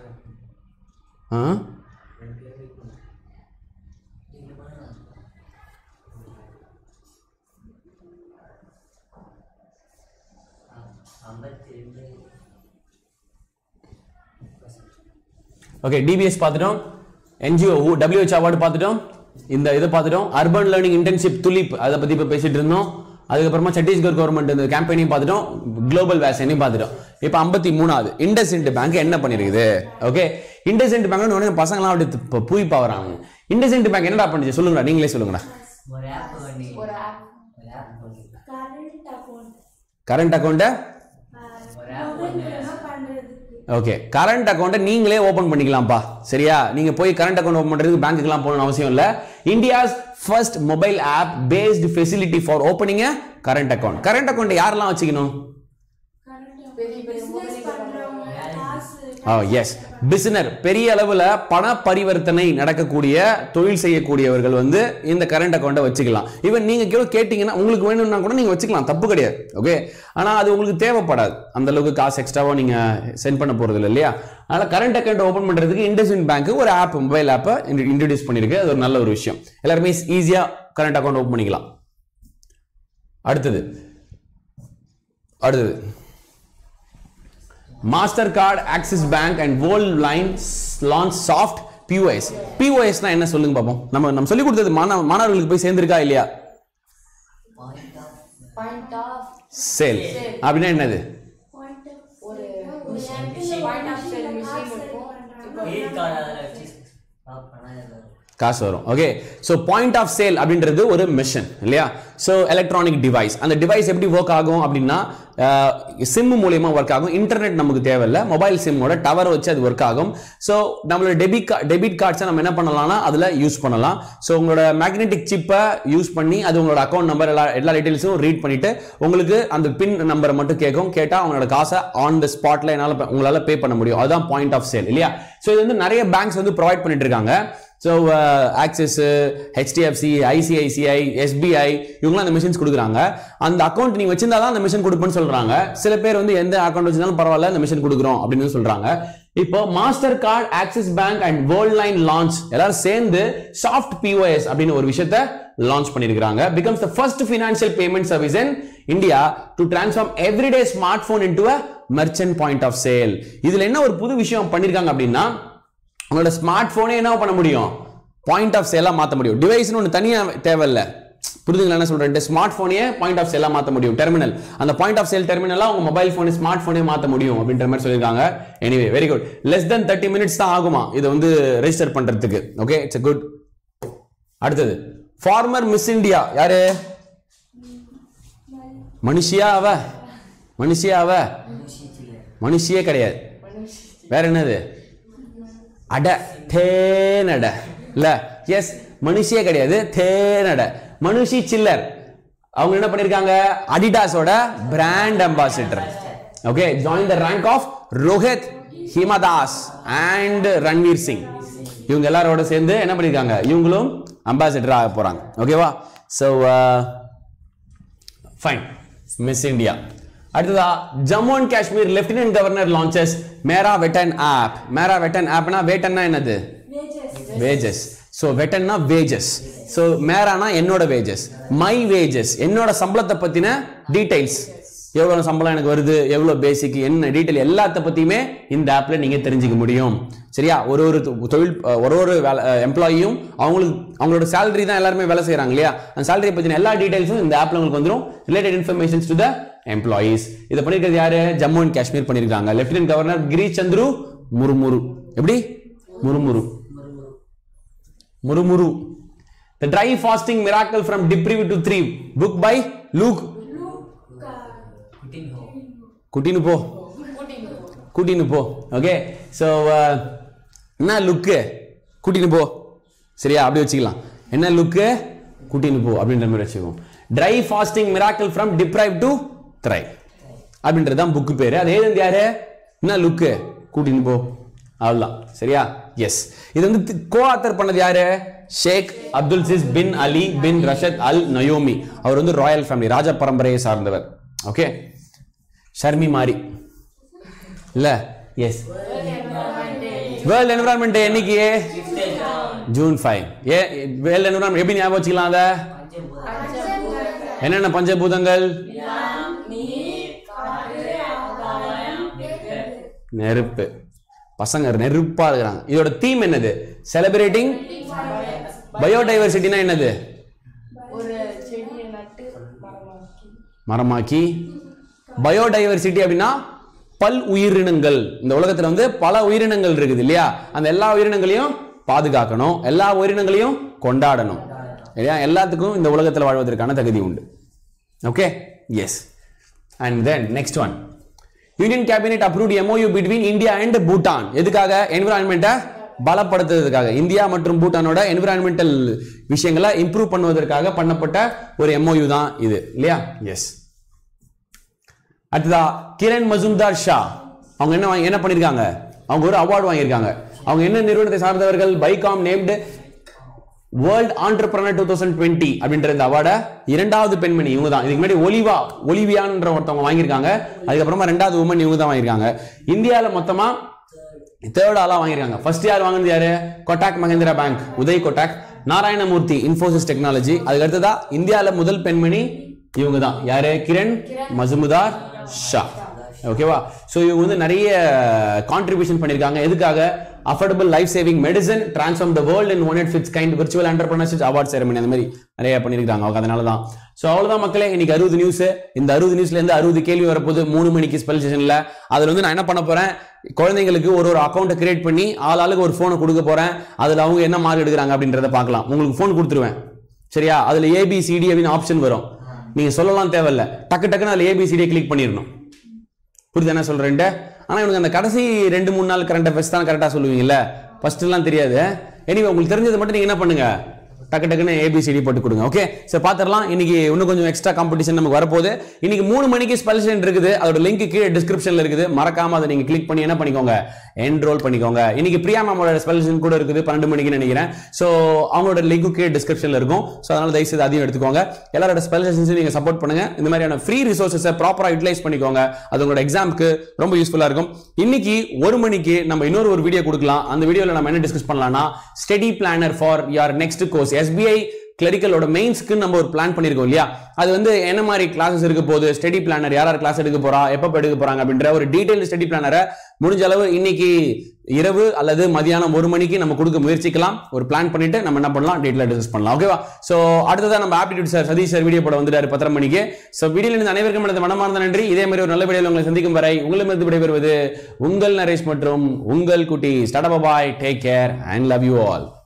ஓகே, டிபிஎஸ் பார்த்துட்டோம், என்ஜிஓ WHO அவார்டு பார்த்துட்டோம், இந்த இதை பார்த்துட்டோம், அர்பன் லேர்னிங் இன்டர்ன்ஷிப் துலிப் அதை பத்தி இப்ப பேசிட்டு இருந்தோம். அதுக்கப்புறமா சத்தீஸ்கர் கவர்மெண்ட் இந்த கேம்பெயினையும் பார்த்துட்டோம், குளோபல் வேக்சினையும் பார்த்துட்டோம். இப்போ 53வது இண்டஸ்இண்ட் பேங்க் என்ன பண்ணிருக்குது? ஓகே, இண்டஸ்இண்ட் பேங்க் உடனே பசங்களாம் அப்படி பூயிப்பா வராங்க. இண்டஸ்இண்ட் பேங்க் என்னடா பண்ணுச்சு சொல்லுங்கடா, நீங்களே சொல்லுங்கடா. Current account. ஓகே, கரண்ட் அக்கௌண்ட்டை நீங்களே ஓபன் பண்ணிக்கலாம்ப்பா. சரியா, நீங்க போய் கரண்ட் அக்கௌண்ட் ஓபன் பண்றதுக்கு பேங்க்குக்குலாம் போகணும்னு அவசியம் இல்லை. India's first mobile app based facility for opening a current account. Current account யாரெல்லாம் வச்சுக்கணும்? எஸ், பிசினர், பெரிய அளவுல பண பரிவர்த்தனை நடக்கக்கூடிய தொழில் செய்யக்கூடியவர்கள் வந்து இந்த கரண்ட் அக்கௌண்ட்டை வச்சுக்கலாம். ஈவன் நீங்க கேட்டீங்கன்னா உங்களுக்கு வேணும்னா கூட நீங்க வச்சுக்கலாம், தப்பு கிடையாது. ஓகே, ஆனா அது உங்களுக்கு தேவைப்படாது, அந்த அளவுக்கு காசு எக்ஸ்ட்ராவா நீங்க சென்ட் பண்ண போறது இல்லை இல்லையா. அதனால கரண்ட் அக்கௌண்ட் ஓபன் பண்றதுக்கு இண்டஸ்இண்ட் பேங்க் ஒரு ஆப், மொபைல் ஆப்பை இன்ட்ரோடியூஸ் பண்ணிருக்கு. அது ஒரு நல்ல ஒரு விஷயம். எல்லாருமே ஈஸியா கரண்ட் அக்கௌண்ட் ஓபன் பண்ணிக்கலாம். அடுத்தது Mastercard, Axis bank and Worldline launch soft POS. POS னா என்ன சொல்லுங்க பாப்போம். நம்ம சொல்லி கொடுத்தது மாணவர்களுக்கு போய் சேர்ந்திருக்கா இல்லையா? சேல் அப்படின்னா என்னது? காசு வரும். Okay, so point of sale அப்படின்றது ஒரு மிஷன் இல்லையா. சோ எலக்ட்ரானிக் டிவைஸ், அந்த டிவைஸ் எப்படி ஒர்க் ஆகும் அப்படின்னா சிம் மூலமா ஒர்க் ஆகும். இன்டர்நெட் நமக்கு தேவையில்லை, மொபைல் சிம்மோட டவர் வச்சு அது ஒர்க் ஆகும். சோ நம்மளோட டெபிட் கார்ட்ஸை நம்ம என்ன பண்ணலாம்னா அதுல யூஸ் பண்ணலாம். சோ உங்களோட மேக்னெட்டிக் சிப்பை யூஸ் பண்ணி அது உங்களோட அக்கௌண்ட் நம்பர் எல்லா டீடைல்ஸும் ரீட் பண்ணிட்டு உங்களுக்கு அந்த பின் நம்பரை மட்டும் கேட்கும். கேட்டா உங்களோட காசை ஆன் த ஸ்பாட்ல உங்களால பே பண்ண முடியும். அதுதான் பாயிண்ட் ஆஃப் சேல் இல்லையா. சோ இது வந்து நிறைய பேங்க்ஸ் வந்து ப்ரொவைட் பண்ணிட்டு இருக்காங்க. So Axis, HDFC, ICICI, SBI இவங்களாம் அந்த மிஷின்ஸ் கொடுக்குறாங்க. அந்த அக்கௌண்ட் நீங்க வச்சிருந்தா தான் அந்த மிஷின் கொடுப்பேன்னு சொல்றாங்க. சில பேர் வந்து எந்த அக்கௌண்ட் வச்சிருந்தாலும் பரவாயில்ல இந்த மிஷின் கொடுக்குறோம் அப்படின்னு சொல்றாங்க. இப்போ Mastercard, Axis bank and Worldline launch எல்லாரும் சேர்ந்து சாஃப்ட் POS அப்படின்னு ஒரு விஷயத்தை லான்ச் பண்ணிருக்காங்க. becomes the first financial payment service in India to transform everyday smartphone into a merchant point of sale. இதுல என்ன ஒரு புது விஷயம் பண்ணிருக்காங்க அப்படின்னா உங்களோட ஸ்மார்ட் போனே என்ன பண்ண முடியும்? பாயிண்ட் ஆஃப் சேலா மாத்த முடியும். டிவைஸ்னு ஒன்று தனியா தேவையில்லை, புரிதுங்களா என்ன சொல்றேன்? ஸ்மார்ட் போனையே பாயிண்ட் ஆஃப் சேலா மாத்த முடியும். டெர்மினல், அந்த பாயிண்ட் ஆஃப் சேல் டெர்மினலா உங்க மொபைல் போன் ஸ்மார்ட் போனே மாத்த முடியும் அப்படின்ற மாதிரி சொல்லிருக்காங்க. Anyway very good. less than 30 minutes தான் ஆகுமா இது வந்து ரெஜிஸ்டர் பண்றதுக்கு. Okay, it's a good. அடுத்தது ஃபார்மர் மிஸ் இந்தியா யாரு? மனுஷியா அவ? மனுஷியே கிடையாது. வேற என்னது? அட, தேனட இல்ல? எஸ், மனுஷியே கிடையாது, தேனட. மனுஷி சில்லர் அவங்க என்ன பண்ணிருக்காங்க? அடிடாஸோட brand ambassador. Okay, join the rank of Rohit, Hima Das and Ranveer Singh. இவங்க எல்லாரோட சேர்ந்து என்ன பண்ணிருக்காங்க? இவங்களும் அம்பாசிடர் ஆக போறாங்க. ஓகேவா? So fine. Miss India. அடுத்ததா Jammu and Kashmir lieutenant governor launches Mera Vetan app. Mera Vetan ஆப்னா வேட்டன்னா என்னது? வேஜஸ். சோ வெட்டன்னா வேஜஸ். சோ மேரானா என்னோட வேஜஸ், மை வேஜஸ், என்னோட சம்பளத்தை பத்தின டீடைல்ஸ். எவ்வளவு சம்பளம் எனக்கு வருது, எவ்வளவு பேசிக், என்ன டீடைல் எல்லாத்த பத்தியுமே இந்த ஆப்ல நீங்க தெரிஞ்சுக்க முடியும். சரியா? ஒரு தொழில் ஒரு எம்ப்ளாயியும் அவங்களோட சேலரி தான் எல்லாருமே வேலை செய்யறாங்க இல்லையா? அந்த சேலரி பத்தின எல்லா டீடைல்ஸும் இந்த ஆப்ல உங்களுக்கு வந்துரும். Related informations to the employees. இதை பண்ணிருக்கிறது யாரு? ஜம்மு அண்ட் காஷ்மீர் பண்ணிருக்காங்க. Lieutenant governor Girish Chandra Murmu. எப்படி? Murmu. The Dry Fasting Miracle from Deprived to Thrive, book by Luke Coutinho. Okay, so என்ன லுக்? கூட்டினு போ. சரியா? அப்படி வச்சுக்கலாம். என்ன லுக்? கூட்டினு போ அப்படின்ற மாதிரி வச்சுக்கோம். Dry Fasting Miracle from Deprived to Thrive அப்படின்றது தான் புக் பேரு. அது எழுதி யாரு? என்ன லுக்? கூட்டினு போ. அவ்வளவுதான். சரியா? எஸ். இது வந்து கோ-ஆத்தர் பண்ணது யாரு? Sheikh Abdul Aziz bin Ali bin Rashid Al Nuaimi. அவர் வந்து ராயல் ஃபேமிலி, ராஜ பரம்பரையை சார்ந்தவர். ஓகே, ஷர்மி மாரி இல்ல? எஸ். வேர்ல்ட் என்விரான்மென்ட் டே என்னைக்கு? ஜூன் 5. வேர்ல்ட் என்விரான்மென்ட் எப்படி ஞாபகம் வச்சுக்கலாம்? அத என்னென்ன பஞ்சபூதங்கள்? நெருப்பு. பசங்க நெருப்பா இருக்கிறாங்க. இதோட தீம் என்னது? செலிப்ரேட்டிங் பயோடைவர்சிட்டினா என்னது? மரமாக்கி. பயோடைவர்சிட்டி அப்படின்னா பல் உயிரினங்கள். இந்த உலகத்துல வந்து பல உயிரினங்கள் இருக்குது இல்லையா? அந்த எல்லா உயிரினங்களையும் பாதுகாக்கணும், எல்லா உயிரினங்களையும் கொண்டாடணும் இல்லையா? எல்லாத்துக்கும் இந்த உலகத்தில் வாழ்வதற்கான தகுதி உண்டு. Okay, yes. And then next one, union cabinet approved MOU between India and Bhutan. எதுக்காக? என்விரான்மெண்ட்டை பலப்படுத்துவதற்காக. இந்தியா மற்றும் பூட்டானோட என்விரான்மெண்டல் விஷயங்களை இம்ப்ரூவ் பண்ணுவதற்காக பண்ணப்பட்ட ஒரு MOU தான் இது இல்லையா? எஸ். அடுத்ததா கிரண் மஜும்தார் ஷா. அவங்க என்ன பண்ணிருக்காங்க? அவங்க ஒரு அவார்டு வாங்கியிருக்காங்க. அவங்க என்ன நிறுவனத்தை சார்ந்தவர்கள்? பைகாம் நேம்டு வேர்ல்ட் ஆண்டர்பிரனர் 2020 அப்படின்ற இந்த அவார்டை இரண்டாவது பெண்மணி இவங்க தான். இதுக்கு முன்னாடி ஒலிவியான்ற ஒருத்தவங்க வாங்கியிருக்காங்க. அதுக்கப்புறமா ரெண்டாவது உமன் இவங்க தான் வாங்கியிருக்காங்க. இந்தியாவில் மொத்தமா தேர்ட் ஆளா வாங்கியிருக்காங்க. ஃபர்ஸ்ட் யார் வாங்கினது யாரு? கொட்டாக் மஹிந்திரா பேங்க், உதய் கொட்டாக். நாராயணமூர்த்தி, இன்ஃபோசிஸ் டெக்னாலஜி. அதுக்கு அடுத்ததா இந்தியாவில் முதல் பெண்மணி இவங்க தான். யாரு? கிரண் மஜும்தார் ஷா. ஓகேவா? சோ இவங்க வந்து நிறைய கான்ட்ரிபியூஷன் பண்ணிருக்காங்க. எதுக்காக? Affordable life saving medicine, transform the world in one it's kind, virtual entrepreneurship award ceremony, அந்த மாதிரி நிறைய பண்ணிருக்காங்க. அதனால தான். சோ அவ்வளவுதான் மக்களே, இன்னைக்கு 60 நியூஸ். இந்த 60 நியூஸ்ல இருந்து 60 கேள்வி வரப்போகுது 3 மணிக்கு ஸ்பெல் செஷன்ல. அதுல வந்து நான் என்ன பண்ண போறேன்? குழந்தைங்களுக்கு ஒரு அக்கௌண்ட் கிரியேட் பண்ணி ஆளாளுக்கு ஒரு போனை கொடுக்க போறேன். அதுல அவங்க என்ன மார்க் எடுக்கிறாங்க அப்படின்றத பார்க்கலாம். உங்களுக்கு போன் கொடுத்துருவேன். சரியா? அதுல ABCD அப்படின்னு ஆப்ஷன் வரும். நீங்க சொல்லலாம் தேவையில்ல, டக்கு டக்குன்னு அதுல ABCD கிளிக் பண்ணிடணும். புரியுது என்ன சொல்றேன்? ஆனா எனக்கு அந்த கடைசி 2-3 நாள் கரண்ட் அஃபேர்ஸ் தான் கரெக்டா சொல்லுவீங்கல்ல, ஃபர்ஸ்ட் எல்லாம் தெரியாது. எனிவே உங்களுக்கு தெரிஞ்சதை மட்டும் நீங்க என்ன பண்ணுங்க, டக்கு டக்குன்னு ABCD போட்டு கொடுங்க. ஓகே, சோ பாத்துறலாம். இன்னைக்கு இன்னும் கொஞ்சம் எக்ஸ்ட்ரா காம்படிஷன் நமக்கு வரப்போகுது. இன்னைக்கு 3 மணிக்கு ஸ்பெல் செஷன் இருக்குது. அதோட லிங்க் கீழே டிஸ்கிரிப்ஷன்ல இருக்குது. மறக்காம அதை நீங்க கிளிக் பண்ணி என்ன பண்ணிக்கோங்க, என்ரோல் பண்ணிக்கோங்க. இன்னைக்கு பிரியா மேமோட ஸ்பெல் செஷன் கூட இருக்குது 12 மணிக்கு நினைக்கிறேன். சோ அவங்களோட லிங்க் கீழே டிஸ்கிரிப்ஷன்ல இருக்கும். சோ அதனால தயவு செய்து அதையும் எடுத்துக்கோங்க. எல்லாரோட ஸ்பெல் செஷன்ஸ் நீங்க சப்போர்ட் பண்ணுங்க. இந்த மாதிரியான ஃப்ரீ ரிசோர்சஸ் ப்ராப்பரா யூட்டிலைஸ் பண்ணிக்கோங்க. அது உங்களோட எக்ஸாமுக்கு ரொம்ப யூஸ்ஃபுல்லா இருக்கும். இன்னைக்கு 1 மணிக்கு நம்ம இன்னொரு வீடியோ கொடுக்கலாம். அந்த வீடியோல நம்ம என்ன டிஸ்கஸ் பண்ணலாம்னா, study planner for your next course, SBI கிளரிக்கலோட மெயின்ஸ்க்கு நம்ம ஒரு பிளான் பண்ணிருக்கோம் இல்லையா, அது வந்து என்ன மாதிரி கிளாஸஸ் இருக்க போகுது, ஸ்டடி பிளானர் யார் கிளாஸ் எடுக்க போறா, எப்ப எடுக்க போறாங்க அப்படின்ற ஒரு டீடைல் ஸ்டடி பிளானரை முடிஞ்ச அளவு இன்னைக்கு இரவு அல்லது மதியானம் 1 மணிக்கு நம்ம கொடுக்க முயற்சிக்கலாம். ஒரு பிளான் பண்ணிட்டு நம்ம என்ன பண்ணலாம், டீடைலா டிஸ்கஸ் பண்ணலாம். ஓகேவா? சோ அடுத்ததா நம்ம aptitude sir Sathish sir video போட வந்துட்டாரு 10:30 மணிக்கு. சோ வீடியோல இருந்து அனைவருக்கும் எனது மனமார்ந்த நன்றி. இதே மாதிரி ஒரு நல்ல வீடியோல உங்களை சந்திக்கும் வரை உங்களிடமிருந்து விடைபெறுவது உங்கள் நரேஷ் மற்றும் உங்கள் குட்டி. Tata, bye bye, take care and love you all.